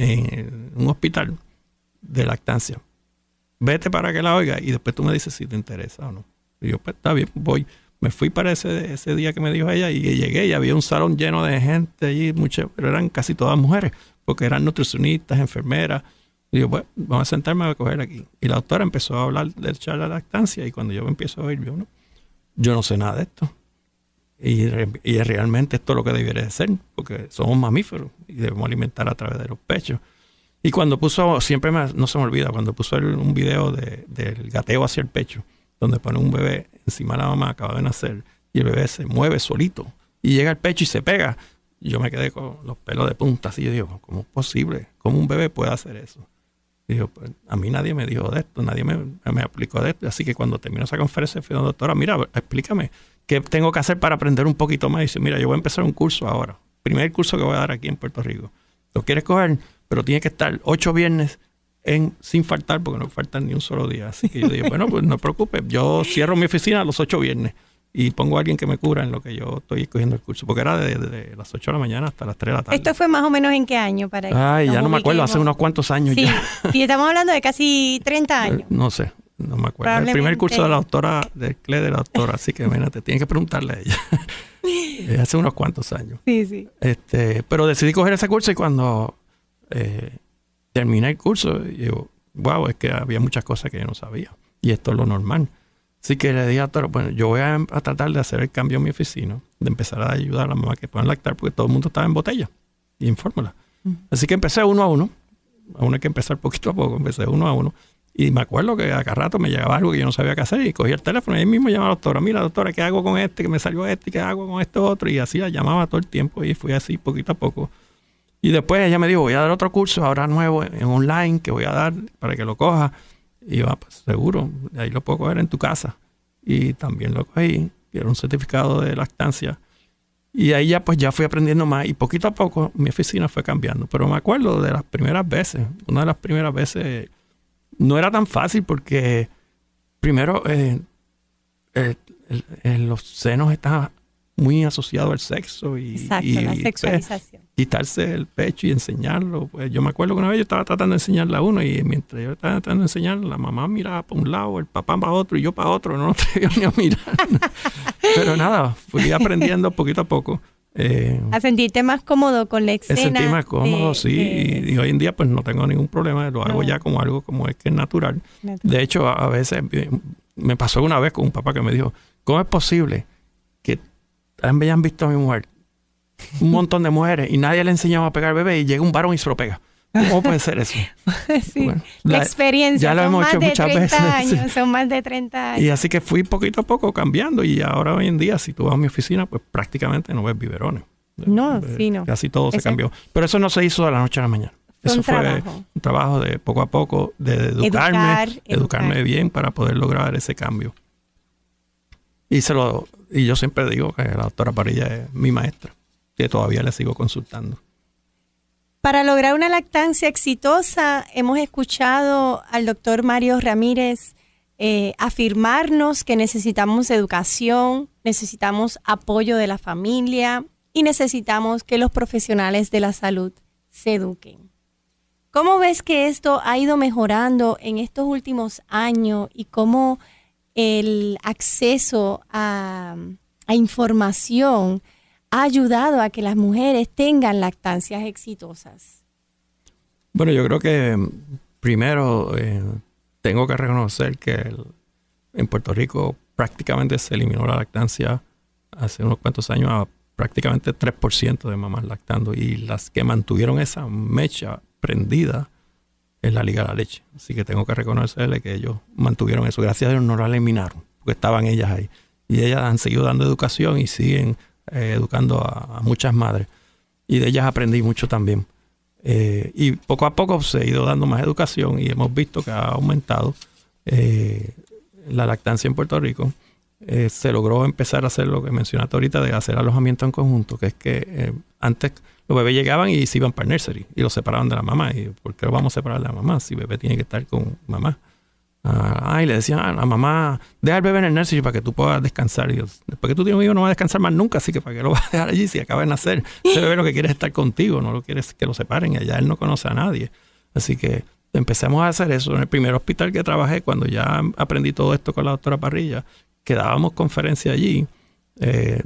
S2: en un hospital de lactancia. Vete para que la oiga y después tú me dices si te interesa o no. Y yo, pues está bien, voy. Me fui para ese, ese día que me dijo ella y llegué y había un salón lleno de gente allí, muchas, pero eran casi todas mujeres, porque eran nutricionistas, enfermeras. Y yo, pues, vamos a sentarme a coger aquí. Y la doctora empezó a hablar de charla de lactancia y cuando yo me empiezo a oír, yo no, yo no sé nada de esto. Y, y realmente esto es lo que debiera de ser, porque somos mamíferos y debemos alimentar a través de los pechos. Y cuando puso, siempre me, no se me olvida, cuando puso el, un video de, del gateo hacia el pecho, donde pone un bebé encima de la mamá, acaba de nacer, y el bebé se mueve solito, y llega al pecho y se pega. Y yo me quedé con los pelos de punta, así yo digo, ¿cómo es posible? ¿Cómo un bebé puede hacer eso? Y digo, pues a mí nadie me dijo de esto, nadie me, me explicó de esto. Así que cuando terminó esa conferencia, fui a la doctora, mira, explícame, ¿qué tengo que hacer para aprender un poquito más? Y dice, mira, yo voy a empezar un curso ahora, primer curso que voy a dar aquí en Puerto Rico. ¿Lo quieres coger? Pero tiene que estar ocho viernes en, sin faltar, porque no faltan ni un solo día. Así que yo digo, bueno, pues no te preocupes, yo cierro mi oficina los ocho viernes y pongo a alguien que me cubra en lo que yo estoy cogiendo el curso, porque era de, de, de las ocho de la mañana hasta las tres de la tarde.
S3: ¿Esto fue más o menos en qué año? Para que
S2: Ay, ya no me acuerdo, hace unos cuantos años
S3: sí.
S2: ya.
S3: Sí, estamos hablando de casi treinta años.
S2: No sé, no me acuerdo. El primer curso de la doctora, del C L E de la doctora, así que imagínate, tienes que preguntarle a ella. Hace unos cuantos años.
S3: Sí, sí.
S2: Este, pero decidí coger ese curso y cuando eh, terminé el curso, digo, wow, es que había muchas cosas que yo no sabía. Y esto es lo normal. Así que le dije a Toro, bueno, yo voy a, a tratar de hacer el cambio en mi oficina, de empezar a ayudar a la mamá que puedan lactar, porque todo el mundo estaba en botella y en fórmula. Uh-huh. Así que empecé uno a uno. Aún hay que empezar poquito a poco. Empecé uno a uno. Y me acuerdo que a cada rato me llegaba algo que yo no sabía qué hacer y cogía el teléfono y ahí mismo llamaba a la doctora. Mira, doctora, ¿qué hago con este? Que me salió este, ¿qué hago con este otro? Y así la llamaba todo el tiempo y fui así poquito a poco. Y después ella me dijo, voy a dar otro curso ahora nuevo en online que voy a dar para que lo coja. Y yo, pues seguro, ahí lo puedo coger en tu casa. Y también lo cogí, y era un certificado de lactancia. Y ahí ya pues ya fui aprendiendo más y poquito a poco mi oficina fue cambiando. Pero me acuerdo de las primeras veces, una de las primeras veces no era tan fácil porque primero eh, eh, el, el, los senos están muy asociados al sexo y,
S3: Exacto,
S2: y
S3: la sexualización.
S2: Pues, quitarse el pecho y enseñarlo. Pues yo me acuerdo que una vez yo estaba tratando de enseñarle a uno y mientras yo estaba tratando de enseñarle, la mamá miraba para un lado, el papá para otro y yo para otro, no nos atrevía ni a mirar. Pero nada, fui aprendiendo poquito a poco. Eh,
S3: a sentirte más cómodo con la escena.
S2: A sentirme más cómodo,
S3: de,
S2: sí.
S3: De...
S2: Y, y hoy en día pues no tengo ningún problema, lo hago no. ya como algo como es que es natural. natural. De hecho, a, a veces me pasó una vez con un papá que me dijo, ¿cómo es posible que hayan visto a mi mujer un montón de mujeres y nadie le enseñaba a pegar bebé y llega un varón y se lo pega? ¿Cómo puede ser eso?
S3: Sí, bueno, la, la experiencia.
S2: Ya lo hemos hecho muchas veces.
S3: Años,
S2: sí.
S3: Son más de treinta años.
S2: Y así que fui poquito a poco cambiando y ahora hoy en día si tú vas a mi oficina pues prácticamente no ves biberones.
S3: No,
S2: eh,
S3: sí, no.
S2: Casi todo
S3: Ese...
S2: se cambió. Pero eso no se hizo de la noche a la mañana.
S3: Fue
S2: eso
S3: un
S2: fue
S3: trabajo.
S2: un trabajo de poco a poco, de educarme,
S3: educar,
S2: educarme
S3: educar.
S2: bien para poder lograr ese cambio. Y se lo y yo siempre digo que la doctora Parrilla es mi maestra, que todavía le sigo consultando.
S3: Para lograr una lactancia exitosa, hemos escuchado al doctor Mario Ramírez eh, afirmarnos que necesitamos educación, necesitamos apoyo de la familia y necesitamos que los profesionales de la salud se eduquen. ¿Cómo ves que esto ha ido mejorando en estos últimos años y cómo el acceso a, a información ha ayudado a que las mujeres tengan lactancias exitosas?
S2: Bueno, yo creo que primero eh, tengo que reconocer que el, en Puerto Rico prácticamente se eliminó la lactancia hace unos cuantos años a prácticamente tres por ciento de mamás lactando y las que mantuvieron esa mecha prendida es la Liga de la Leche. Así que tengo que reconocerle que ellos mantuvieron eso. Gracias a Dios no la eliminaron porque estaban ellas ahí. Y ellas han seguido dando educación y siguen Eh, educando a, a muchas madres y de ellas aprendí mucho también. Eh, y poco a poco se ha ido dando más educación y hemos visto que ha aumentado eh, la lactancia en Puerto Rico. Eh, se logró empezar a hacer lo que mencionaste ahorita de hacer alojamiento en conjunto, que es que eh, antes los bebés llegaban y se iban para el nursery y los separaban de la mamá. ¿Y por qué lo vamos a separar de la mamá si el bebé tiene que estar con mamá? Ah, y le decían a la mamá, deja al bebé en el nursery para que tú puedas descansar. Y yo, después que tú tienes un hijo no va a descansar más nunca, así que para qué lo vas a dejar allí si acaba de nacer. Ese bebé lo que quiere es estar contigo, no lo quieres que lo separen, y allá él no conoce a nadie. Así que empezamos a hacer eso. En el primer hospital que trabajé, cuando ya aprendí todo esto con la doctora Parrilla, que dábamos conferencia allí, eh,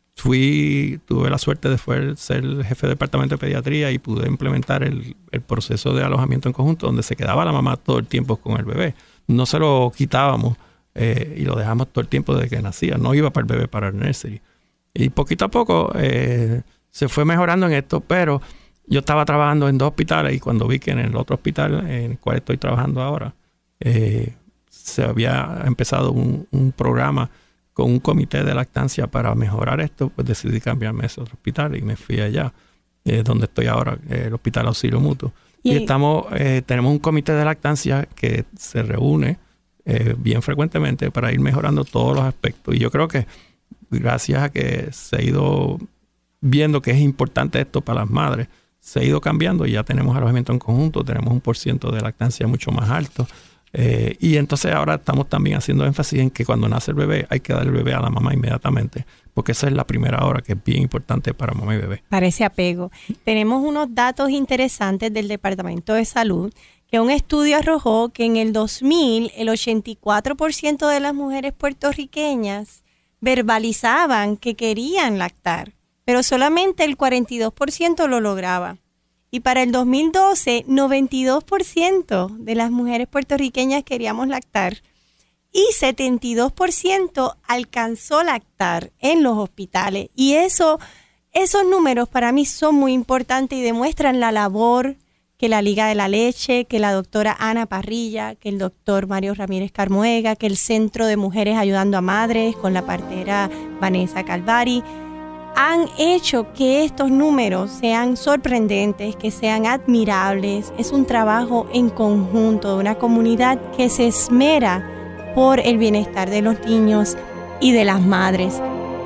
S2: fui, tuve la suerte de fue, ser el jefe de departamento de pediatría y pude implementar el, el proceso de alojamiento en conjunto, donde se quedaba la mamá todo el tiempo con el bebé. No se lo quitábamos eh, y lo dejamos todo el tiempo desde que nacía. No iba para el bebé, para el nursery. Y poquito a poco eh, se fue mejorando en esto, pero yo estaba trabajando en dos hospitales y cuando vi que en el otro hospital en el cual estoy trabajando ahora, eh, se había empezado un, un programa con un comité de lactancia para mejorar esto, pues decidí cambiarme a ese otro hospital y me fui allá, eh, donde estoy ahora, eh, el Hospital Auxilio Mutuo. Y, y estamos, eh, tenemos un comité de lactancia que se reúne eh, bien frecuentemente para ir mejorando todos los aspectos. Y yo creo que gracias a que se ha ido viendo que es importante esto para las madres, se ha ido cambiando y ya tenemos alojamiento en conjunto, tenemos un por ciento de lactancia mucho más alto. Eh, y entonces ahora estamos también haciendo énfasis en que cuando nace el bebé hay que dar el bebé a la mamá inmediatamente, porque esa es la primera hora que es bien importante para mamá y bebé.
S3: Parece apego. Tenemos unos datos interesantes del Departamento de Salud, que un estudio arrojó que en el dos mil el ochenta y cuatro por ciento de las mujeres puertorriqueñas verbalizaban que querían lactar, pero solamente el cuarenta y dos por ciento lo lograba. Y para el dos mil doce, noventa y dos por ciento de las mujeres puertorriqueñas queríamos lactar y setenta y dos por ciento alcanzó lactar en los hospitales. Y eso, esos números para mí son muy importantes y demuestran la labor que la Liga de la Leche, que la doctora Ana Parrilla, que el doctor Mario Ramírez Carmuega, que el Centro de Mujeres Ayudando a Madres con la partera Vanessa Calvari, han hecho que estos números sean sorprendentes, que sean admirables. Es un trabajo en conjunto de una comunidad que se esmera por el bienestar de los niños y de las madres.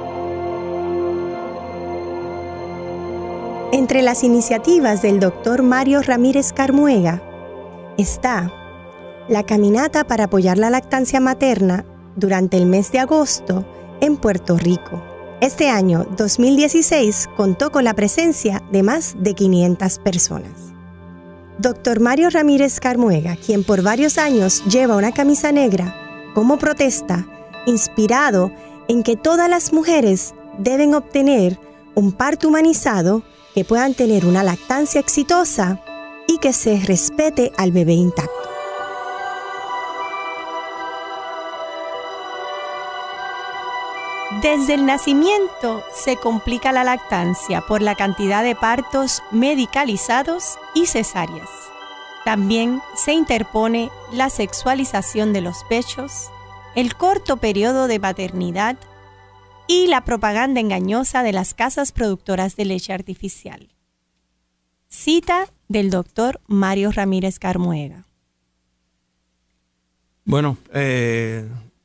S1: Entre las iniciativas del doctor Mario Ramírez Carmuega está la caminata para apoyar la lactancia materna durante el mes de agosto en Puerto Rico. Este año, dos mil dieciséis, contó con la presencia de más de quinientas personas. doctor Mario Ramírez Carmuega, quien por varios años lleva una camisa negra como protesta, inspirado en que todas las mujeres deben obtener un parto humanizado, que puedan tener una lactancia exitosa y que se respete al bebé intacto.
S3: Desde el nacimiento se complica la lactancia por la cantidad de partos medicalizados y cesáreas. También se interpone la sexualización de los pechos, el corto periodo de maternidad y la propaganda engañosa de las casas productoras de leche artificial. Cita del doctor Mario Ramírez Carmuega.
S2: Bueno, eh...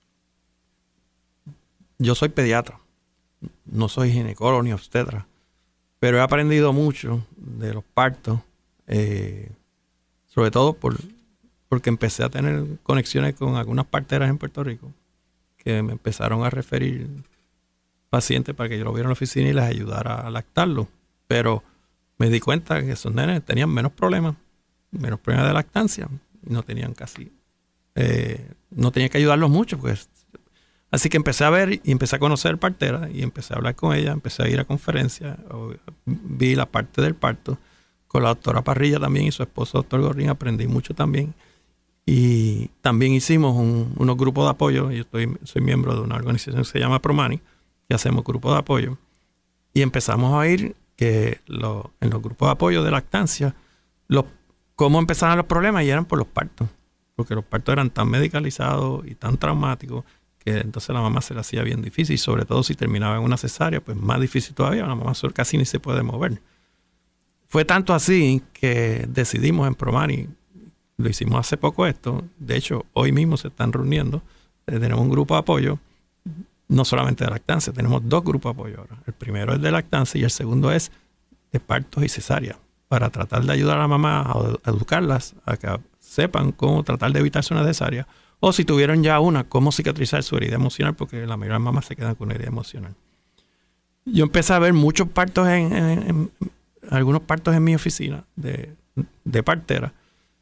S2: yo soy pediatra, no soy ginecólogo ni obstetra, pero he aprendido mucho de los partos, eh, sobre todo por, porque empecé a tener conexiones con algunas parteras en Puerto Rico que me empezaron a referir pacientes para que yo lo viera en la oficina y les ayudara a lactarlo. Pero me di cuenta que esos nenes tenían menos problemas, menos problemas de lactancia, y no tenían casi, eh, no tenía que ayudarlos mucho, pues. Así que empecé a ver y empecé a conocer partera y empecé a hablar con ella, empecé a ir a conferencias, vi la parte del parto. Con la doctora Parrilla también y su esposo, doctor Gorrín, aprendí mucho también. Y también hicimos un, unos grupos de apoyo. Yo estoy, soy miembro de una organización que se llama Promani, que hacemos grupos de apoyo. Y empezamos a oír que lo, en los grupos de apoyo de lactancia, los, cómo empezaban los problemas y eran por los partos. Porque los partos eran tan medicalizados y tan traumáticos que entonces la mamá se le hacía bien difícil, y sobre todo si terminaba en una cesárea, pues más difícil todavía, la mamá casi ni se puede mover. fue tanto así que decidimos en Promani, lo hicimos hace poco esto, de hecho hoy mismo se están reuniendo, eh, tenemos un grupo de apoyo, no solamente de lactancia, tenemos dos grupos de apoyo ahora. El primero es de lactancia y el segundo es de partos y cesárea, para tratar de ayudar a la mamá a educarlas, a que sepan cómo tratar de evitarse una cesárea, o si tuvieron ya una, cómo cicatrizar su herida emocional, porque la mayoría de las mamás se quedan con una herida emocional. Yo empecé a ver muchos partos, en, en, en algunos partos en mi oficina de, de partera,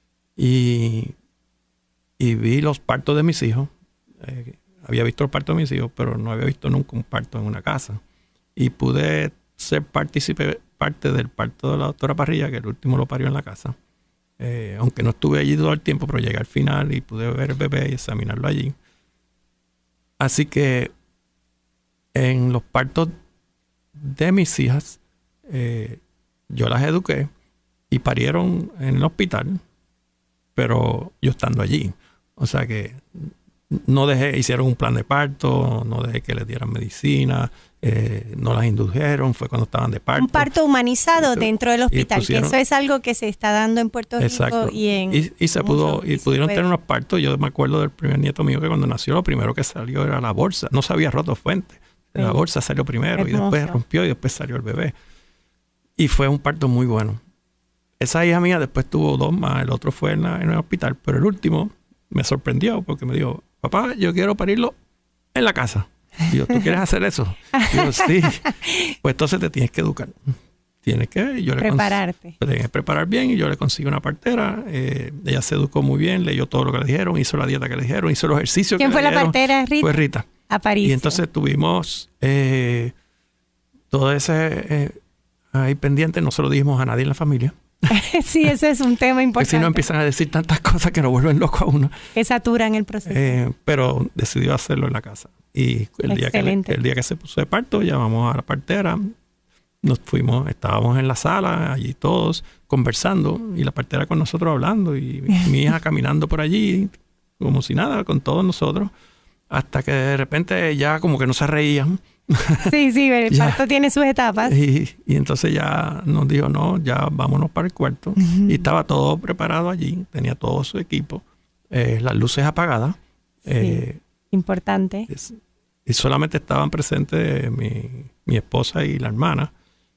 S2: y, y vi los partos de mis hijos. Eh, había visto el parto de mis hijos, pero no había visto nunca un parto en una casa. Y pude ser partícipe, parte del parto de la doctora Parrilla, que el último lo parió en la casa. Eh, aunque no estuve allí todo el tiempo, pero llegué al final y pude ver el bebé y examinarlo allí. Así que en los partos de mis hijas, eh, yo las eduqué y parieron en el hospital, pero yo estando allí. O sea que no dejé, hicieron un plan de parto, no dejé que les dieran medicina, eh, no las indujeron, fue cuando estaban de parto.
S3: Un parto humanizado
S2: y,
S3: dentro del hospital,
S2: pusieron,
S3: que eso es algo que se está dando en Puerto Rico.
S2: Exacto.
S3: y en
S2: Y, y se pudo, y, y pudieron
S3: puede.
S2: tener unos partos. Yo me acuerdo del primer nieto mío que cuando nació lo primero que salió era la bolsa, no se había roto fuente, sí. La bolsa salió primero. Hermoso. Y después rompió y después salió el bebé. Y fue un parto muy bueno. Esa hija mía después tuvo dos más, el otro fue en, la, en el hospital, pero el último me sorprendió porque me dijo, papá, yo quiero parirlo en la casa. Y yo, ¿tú quieres hacer eso? Y yo, sí. Pues entonces te tienes que educar. Tienes que yo le
S3: prepararte.
S2: Te tienes que preparar bien y yo le conseguí una partera. Eh, ella se educó muy bien, leyó todo lo que le dijeron, hizo la dieta que le dijeron, hizo los ejercicios que le dijeron.
S3: ¿Quién fue la partera, Rita?
S2: Fue Rita.
S3: Aparicio.
S2: Y entonces tuvimos eh, todo ese eh, ahí pendiente, no se lo dijimos a nadie en la familia.
S3: Sí, ese es un tema importante.
S2: Porque si no empiezan a decir tantas cosas que nos vuelven locos a uno.
S3: Que saturan el proceso.
S2: Eh, pero decidió hacerlo en la casa. Y el día, que, el día que se puso de parto, llamamos a la partera, nos fuimos, estábamos en la sala, allí todos conversando, y la partera con nosotros hablando, y mi, mi hija caminando por allí, como si nada, con todos nosotros, hasta que de repente ya como que no se reían.
S3: Sí, sí, el parto tiene sus etapas.
S2: Y, y entonces ya nos dijo, no, ya vámonos para el cuarto. Uh-huh. Y estaba todo preparado allí, tenía todo su equipo, eh, las luces apagadas.
S3: Sí,
S2: eh,
S3: importante.
S2: Es, y solamente estaban presentes mi, mi esposa y la hermana.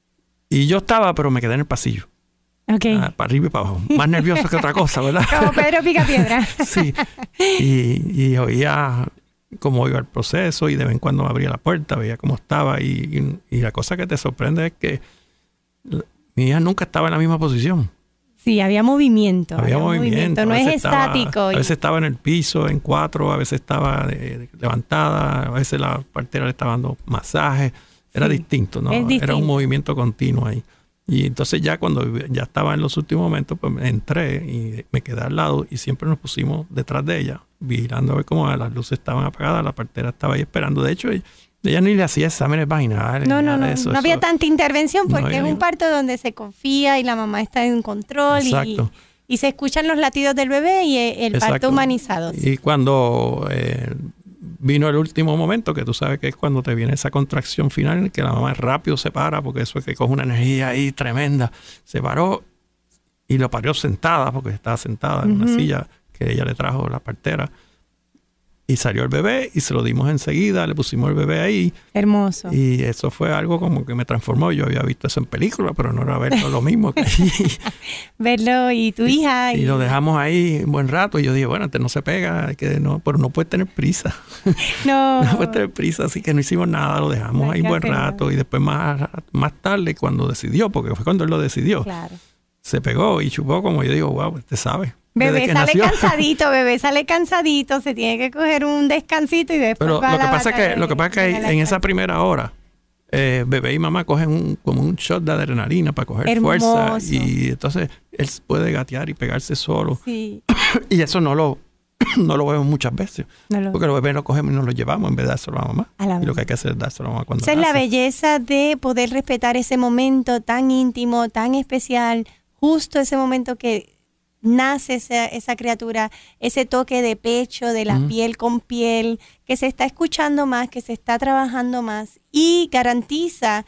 S2: Y yo estaba, pero me quedé en el pasillo.
S3: Okay.
S2: Ah, para arriba y para abajo. Más nervioso que otra cosa, ¿verdad?
S3: Como Pedro Picapiedra.
S2: Sí. Y, y oía cómo iba el proceso y de vez en cuando me abría la puerta, veía cómo estaba. Y, y, y la cosa que te sorprende es que mi hija nunca estaba en la misma posición.
S3: Sí, había movimiento.
S2: Había, había movimiento.
S3: movimiento. No es
S2: estaba,
S3: estático.
S2: A veces estaba en el piso, en cuatro, a veces estaba de, de, levantada, a veces la partera le estaba dando masajes. Era sí, distinto, ¿no? Distinto. Era un movimiento continuo ahí. Y entonces ya cuando ya estaba en los últimos momentos, pues entré y me quedé al lado y siempre nos pusimos detrás de ella, vigilando a ver cómo las luces estaban apagadas, la partera estaba ahí esperando. De hecho, ella, ella ni le hacía exámenes vaginales.
S3: No, no, no. Eso, no había eso. tanta intervención porque no es un ningún. parto donde se confía y la mamá está en control. Exacto. Y, y se escuchan los latidos del bebé y el Exacto. parto humanizado.
S2: Sí. Y cuando eh, vino el último momento, que tú sabes que es cuando te viene esa contracción final, que la mamá rápido se para, porque eso es que coge una energía ahí tremenda. Se paró y lo parió sentada, porque estaba sentada en uh-huh. una silla que ella le trajo la partera. Y salió el bebé y se lo dimos enseguida, le pusimos el bebé ahí.
S3: Hermoso.
S2: Y eso fue algo como que me transformó. Yo había visto eso en película, pero no era verlo lo mismo que allí.
S3: Verlo y tu hija.
S2: Y, y lo dejamos ahí un buen rato. Y yo dije, bueno, este no se pega, que no, pero no puede tener prisa.
S3: No.
S2: No puede tener prisa, así que no hicimos nada, lo dejamos ahí un buen rato. Y después más, más tarde, cuando decidió, porque fue cuando él lo decidió,
S3: claro.
S2: se pegó y chupó como yo digo, wow, este sabe.
S3: Bebé sale
S2: nació.
S3: cansadito, bebé sale cansadito, se tiene que coger un descansito y después
S2: Pero
S3: va
S2: lo que
S3: la
S2: pasa es que lo que pasa es que en esa
S3: casa.
S2: primera hora eh, bebé y mamá cogen un, como un shot de adrenalina para coger
S3: Hermoso.
S2: fuerza y entonces él puede gatear y pegarse solo.
S3: Sí.
S2: Y eso no lo no lo vemos muchas veces,
S3: no lo...
S2: porque los bebés los cogemos y nos los llevamos en vez de dárselo a la mamá.
S3: A la
S2: y lo que hay que hacer es dárselo a la mamá cuando
S3: Esa
S2: nace.
S3: es la belleza de poder respetar ese momento tan íntimo, tan especial, justo ese momento que nace esa, esa criatura, ese toque de pecho, de la uh-huh. piel con piel, que se está escuchando más, que se está trabajando más y garantiza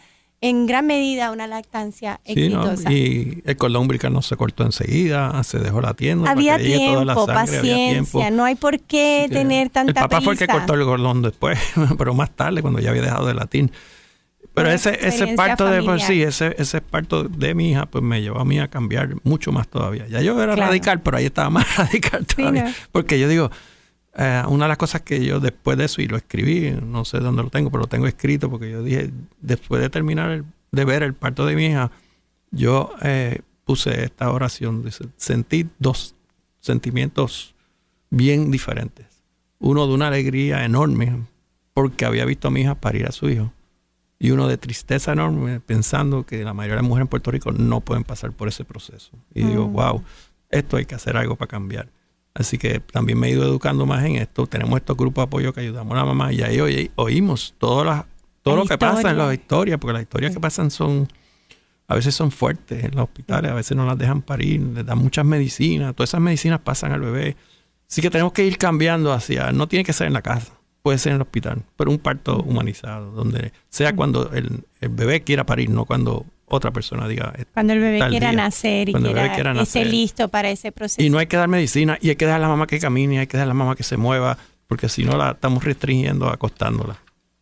S3: en gran medida una lactancia
S2: sí,
S3: exitosa.
S2: ¿no? Y el cordón umbilical no se cortó enseguida, se dejó latiendo.
S3: Había
S2: para que llegue toda la
S3: tiempo,
S2: sangre,
S3: paciencia,
S2: había tiempo.
S3: no hay por qué
S2: Así que
S3: tener tanta
S2: el papá
S3: prisa.
S2: fue el que cortó el cordón después, pero más tarde, cuando ya había dejado de latir. Pero
S3: Una
S2: ese, ese parto
S3: familiar.
S2: de por sí, ese, ese parto de mi hija, pues me llevó a mí a cambiar mucho más todavía. Ya yo era
S3: claro.
S2: radical, pero ahí estaba más radical todavía. Sí, ¿no? Porque yo digo, eh, una de las cosas que yo después de eso, y lo escribí, no sé dónde lo tengo, pero lo tengo escrito, porque yo dije, después de terminar el, de ver el parto de mi hija, yo eh, puse esta oración, dice, sentí dos sentimientos bien diferentes. Uno de una alegría enorme, porque había visto a mi hija parir a su hijo. Y uno de tristeza enorme, pensando que la mayoría de las mujeres en Puerto Rico no pueden pasar por ese proceso. Y mm. digo, wow, esto hay que hacer algo para cambiar. Así que también me he ido educando más en esto. Tenemos estos grupos de apoyo que ayudamos a la mamá. Y ahí oí, oímos todas las, todo la lo que historia. pasa en las historias, porque las historias sí. que pasan son, a veces son fuertes en los hospitales, a veces no las dejan parir, les dan muchas medicinas. Todas esas medicinas pasan al bebé. Así que tenemos que ir cambiando hacia, no tiene que ser en la casa. Puede ser en el hospital, pero un parto humanizado, donde sea cuando el, el bebé quiera parir, no cuando otra persona diga.
S3: Cuando el bebé quiera día. nacer y quiera, el bebé quiera nacer. Esté listo para ese proceso.
S2: Y no hay que dar medicina, y hay que dejar a la mamá que camine, y hay que dejar a la mamá que se mueva, porque si no la estamos restringiendo, acostándola.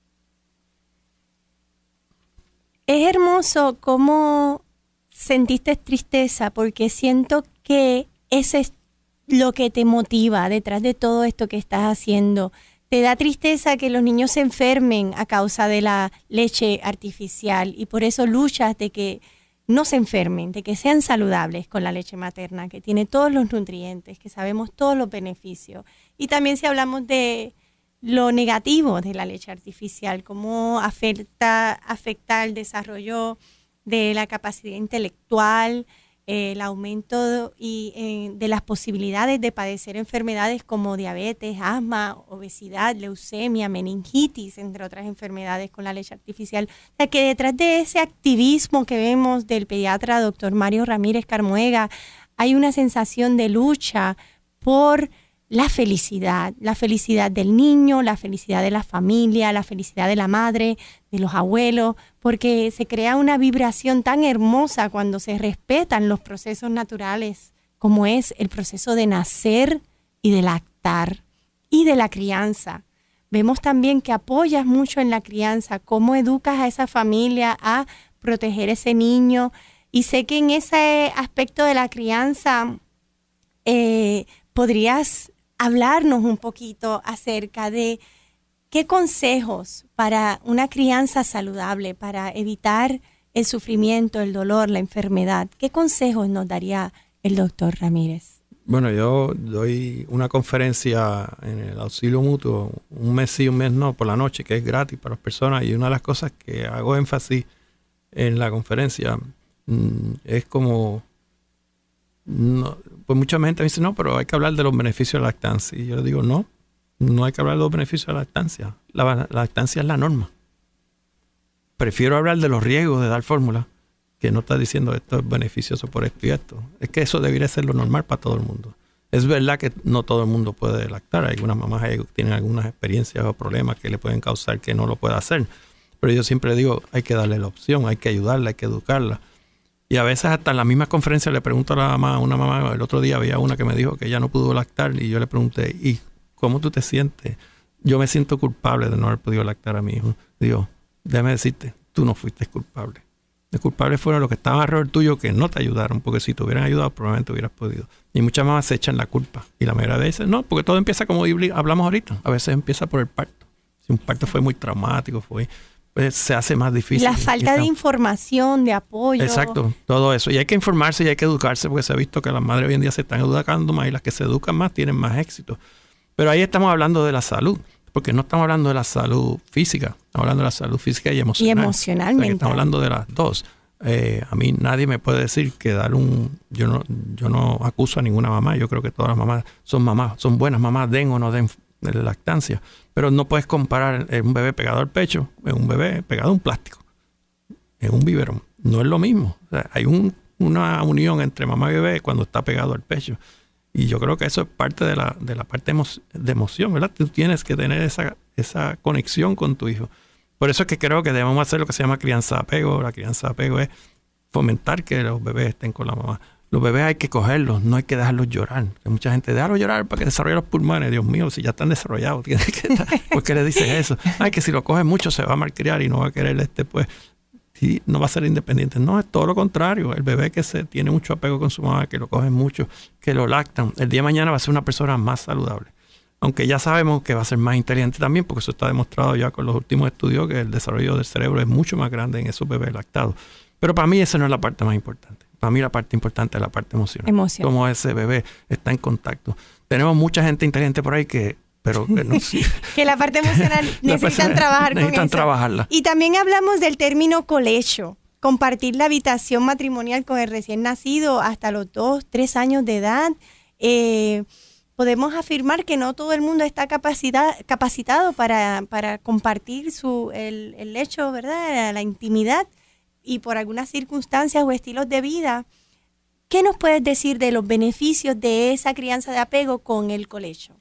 S3: Es hermoso cómo sentiste tristeza, porque siento que ese es lo que te motiva detrás de todo esto que estás haciendo. Te da tristeza que los niños se enfermen a causa de la leche artificial y por eso luchas de que no se enfermen, de que sean saludables con la leche materna, que tiene todos los nutrientes, que sabemos todos los beneficios. Y también si hablamos de lo negativo de la leche artificial, cómo afecta, afecta el desarrollo de la capacidad intelectual, el aumento y, eh, de las posibilidades de padecer enfermedades como diabetes, asma, obesidad, leucemia, meningitis, entre otras enfermedades con la leche artificial. O sea que detrás de ese activismo que vemos del pediatra doctor Mario Ramírez Carmuega, hay una sensación de lucha por la felicidad, la felicidad del niño, la felicidad de la familia, la felicidad de la madre, de los abuelos, porque se crea una vibración tan hermosa cuando se respetan los procesos naturales, como es el proceso de nacer y de lactar y de la crianza. Vemos también que apoyas mucho en la crianza, cómo educas a esa familia a proteger a ese niño. Y sé que en ese aspecto de la crianza eh, podrías hablarnos un poquito acerca de qué consejos para una crianza saludable, para evitar el sufrimiento, el dolor, la enfermedad. ¿Qué consejos nos daría el doctor Ramírez?
S2: Bueno, yo doy una conferencia en el auxilio mutuo, un mes sí, un mes no, por la noche, que es gratis para las personas. Y una de las cosas que hago énfasis en la conferencia mmm, es como... No, pues mucha gente me dice, no, pero hay que hablar de los beneficios de la lactancia. Y yo le digo, no, no hay que hablar de los beneficios de la lactancia. La, la lactancia es la norma. Prefiero hablar de los riesgos de dar fórmula que no está diciendo esto es beneficioso por esto y esto. Es que eso debería ser lo normal para todo el mundo. Es verdad que no todo el mundo puede lactar. Algunas mamás tienen algunas experiencias o problemas que le pueden causar que no lo pueda hacer. Pero yo siempre digo, hay que darle la opción, hay que ayudarla, hay que educarla. Y a veces hasta en la misma conferencia le pregunto a la mamá, a una mamá, el otro día había una que me dijo que ella no pudo lactar y yo le pregunté, ¿y cómo tú te sientes? Yo me siento culpable de no haber podido lactar a mi hijo. Digo, déjame decirte, tú no fuiste culpable. Los culpables fueron los que estaban alrededor tuyo que no te ayudaron, porque si te hubieran ayudado probablemente hubieras podido. Y muchas mamás se echan la culpa. Y la mayoría de veces no, porque todo empieza como hablamos ahorita. A veces empieza por el parto. Si un parto fue muy traumático, fue... pues se hace más difícil.
S3: La falta de información, de apoyo.
S2: Exacto, todo eso. Y hay que informarse y hay que educarse porque se ha visto que las madres hoy en día se están educando más y las que se educan más tienen más éxito. Pero ahí estamos hablando de la salud, porque no estamos hablando de la salud física, estamos hablando de la salud física y emocional.
S3: Y emocionalmente.
S2: O sea, estamos hablando de las dos. Eh, a mí nadie me puede decir que dar un... Yo no, yo no acuso a ninguna mamá, yo creo que todas las mamás son mamás, son buenas mamás, den o no den de lactancia, pero no puedes comparar un bebé pegado al pecho en un bebé pegado a un plástico, en un biberón. No es lo mismo. O sea, hay un, una unión entre mamá y bebé cuando está pegado al pecho. Y yo creo que eso es parte de la, de la parte emo- de emoción, ¿verdad? Tú tienes que tener esa, esa conexión con tu hijo. Por eso es que creo que debemos hacer lo que se llama crianza de apego. La crianza de apego es fomentar que los bebés estén con la mamá. Los bebés hay que cogerlos, no hay que dejarlos llorar. Hay mucha gente, déjalo llorar para que desarrolle los pulmones. Dios mío, si ya están desarrollados, tiene que estar. ¿Por qué le dices eso? Ay, que si lo coge mucho se va a malcriar y no va a querer este, pues, sí, no va a ser independiente. No, es todo lo contrario. El bebé que se tiene mucho apego con su mamá, que lo cogen mucho, que lo lactan, el día de mañana va a ser una persona más saludable. Aunque ya sabemos que va a ser más inteligente también, porque eso está demostrado ya con los últimos estudios, que el desarrollo del cerebro es mucho más grande en esos bebés lactados. Pero para mí esa no es la parte más importante. Para mí la parte importante es la parte emocional.
S3: Emoción.
S2: Cómo ese bebé está en contacto. Tenemos mucha gente inteligente por ahí que, pero que no sí.
S3: que la parte emocional necesitan
S2: persona,
S3: trabajar
S2: necesitan
S3: con eso.
S2: trabajarla.
S3: Y también hablamos del término colecho, compartir la habitación matrimonial con el recién nacido hasta los dos, tres años de edad. Eh, podemos afirmar que no todo el mundo está capacita, capacitado para, para compartir su, el, el lecho, ¿verdad? La intimidad. Y por algunas circunstancias o estilos de vida, ¿qué nos puedes decir de los beneficios de esa crianza de apego con el colecho?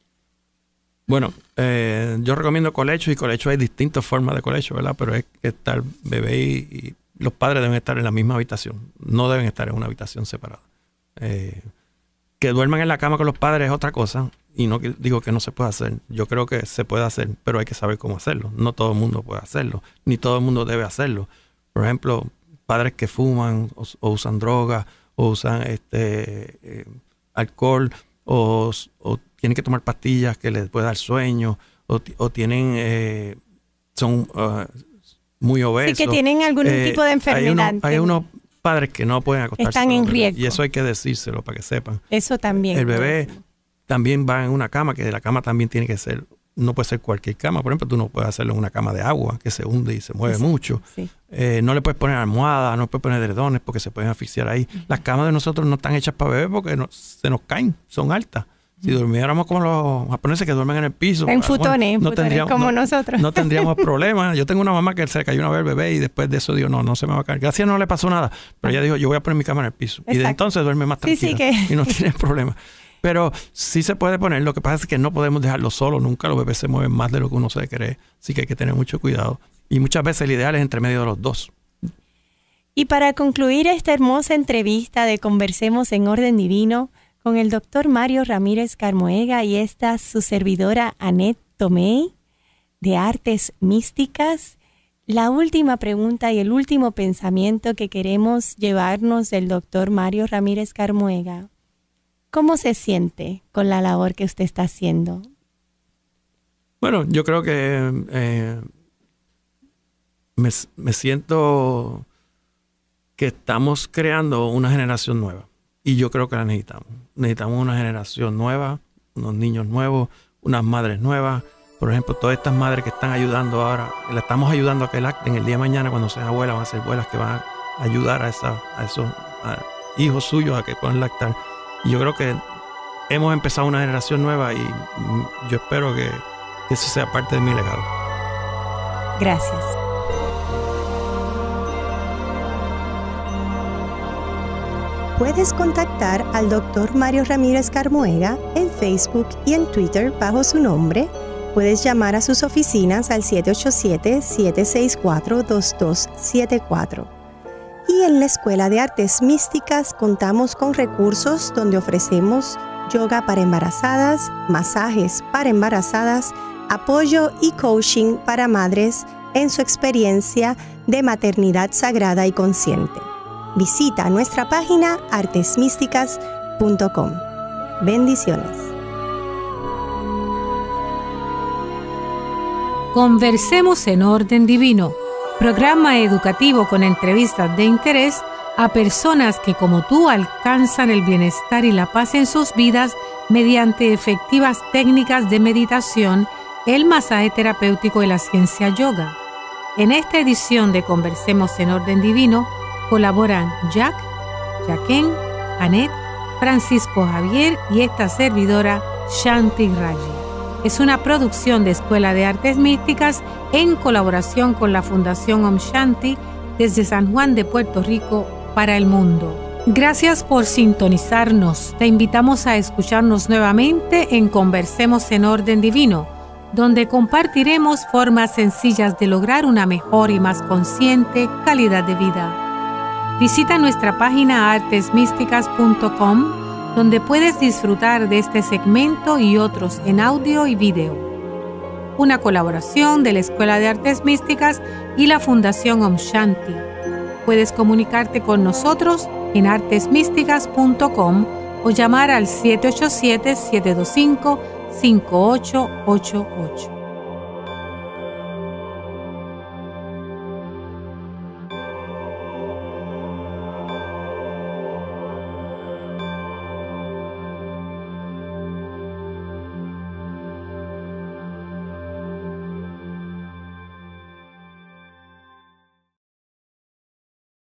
S2: Bueno, eh, yo recomiendo colecho, y colecho hay distintas formas de colecho, ¿verdad? Pero es que estar bebé y, y los padres deben estar en la misma habitación, no deben estar en una habitación separada. Eh, que duerman en la cama con los padres es otra cosa, y no digo que no se pueda hacer. Yo creo que se puede hacer, pero hay que saber cómo hacerlo. No todo el mundo puede hacerlo, ni todo el mundo debe hacerlo. Por ejemplo, padres que fuman o, o usan drogas o usan este eh, alcohol o, o tienen que tomar pastillas que les puede dar sueño o, o tienen eh, son uh, muy obesos.
S3: Sí, que tienen algún eh, tipo de enfermedad.
S2: Hay, uno, hay unos padres que no pueden acostarse.
S3: Están en riesgo.
S2: Y eso hay que decírselo para que sepan.
S3: Eso también.
S2: El bebé también va en una cama, que la cama también tiene que ser, no puede ser cualquier cama. Por ejemplo, tú no puedes hacerlo en una cama de agua que se hunde y se mueve sí, mucho. Sí. Eh, no le puedes poner almohadas, no le puedes poner edredones porque se pueden asfixiar ahí. Uh-huh. Las camas de nosotros no están hechas para bebés porque no, se nos caen, son altas. Si uh-huh. durmiéramos como los japoneses que duermen en el piso,
S3: en futones,
S2: bueno, no
S3: futones
S2: tendríamos,
S3: como
S2: no,
S3: nosotros.
S2: No tendríamos problemas. Yo tengo una mamá que se le cayó una vez el bebé y después de eso dijo, no, no se me va a caer. Gracias, no le pasó nada. Pero ella dijo, yo voy a poner mi cama en el piso. Exacto. Y de entonces duerme más tranquila. Sí, sí que... Y no tiene problema. Pero sí se puede poner, lo que pasa es que no podemos dejarlo solo nunca, los bebés se mueven más de lo que uno se cree, así que hay que tener mucho cuidado. Y muchas veces el ideal es entre medio de los dos.
S3: Y para concluir esta hermosa entrevista de Conversemos en Orden Divino con el doctor Mario Ramírez Carmoega y esta su servidora Annette Tomei de Artes Místicas, la última pregunta y el último pensamiento que queremos llevarnos del doctor Mario Ramírez Carmoega. ¿Cómo se siente con la labor que usted está haciendo?
S2: Bueno, yo creo que eh, me, me siento que estamos creando una generación nueva. Y yo creo que la necesitamos. Necesitamos una generación nueva, unos niños nuevos, unas madres nuevas. Por ejemplo, todas estas madres que están ayudando ahora, la estamos ayudando a que lacten. El día de mañana, cuando sean abuelas, van a ser abuelas que van a ayudar a, esa, a esos a hijos suyos a que puedan lactar. Y yo creo que hemos empezado una generación nueva y yo espero que, que eso sea parte de mi legado.
S3: Gracias.
S1: Puedes contactar al doctor Mario Ramírez Carmoega en Facebook y en Twitter bajo su nombre. Puedes llamar a sus oficinas al siete ocho siete, siete seis cuatro, dos dos siete cuatro. Y en la Escuela de Artes Místicas contamos con recursos donde ofrecemos yoga para embarazadas, masajes para embarazadas, apoyo y coaching para madres en su experiencia de maternidad sagrada y consciente. Visita nuestra página artes místicas punto com. Bendiciones.
S4: Conversemos en Orden Divino, programa educativo con entrevistas de interés a personas que como tú alcanzan el bienestar y la paz en sus vidas mediante efectivas técnicas de meditación, el masaje terapéutico y la ciencia yoga. En esta edición de Conversemos en Orden Divino colaboran Jack, Jaquen, Annette, Francisco Javier y esta servidora Shanti Raji. Es una producción de Escuela de Artes Místicas en colaboración con la Fundación Om Shanti desde San Juan de Puerto Rico para el mundo. Gracias por sintonizarnos. Te invitamos a escucharnos nuevamente en Conversemos en Orden Divino, donde compartiremos formas sencillas de lograr una mejor y más consciente calidad de vida. Visita nuestra página artes místicas punto com, donde puedes disfrutar de este segmento y otros en audio y video. Una colaboración de la Escuela de Artes Místicas y la Fundación Om Shanti. Puedes comunicarte con nosotros en artes místicas punto com o llamar al siete ocho siete, siete dos cinco, cinco ocho ocho ocho.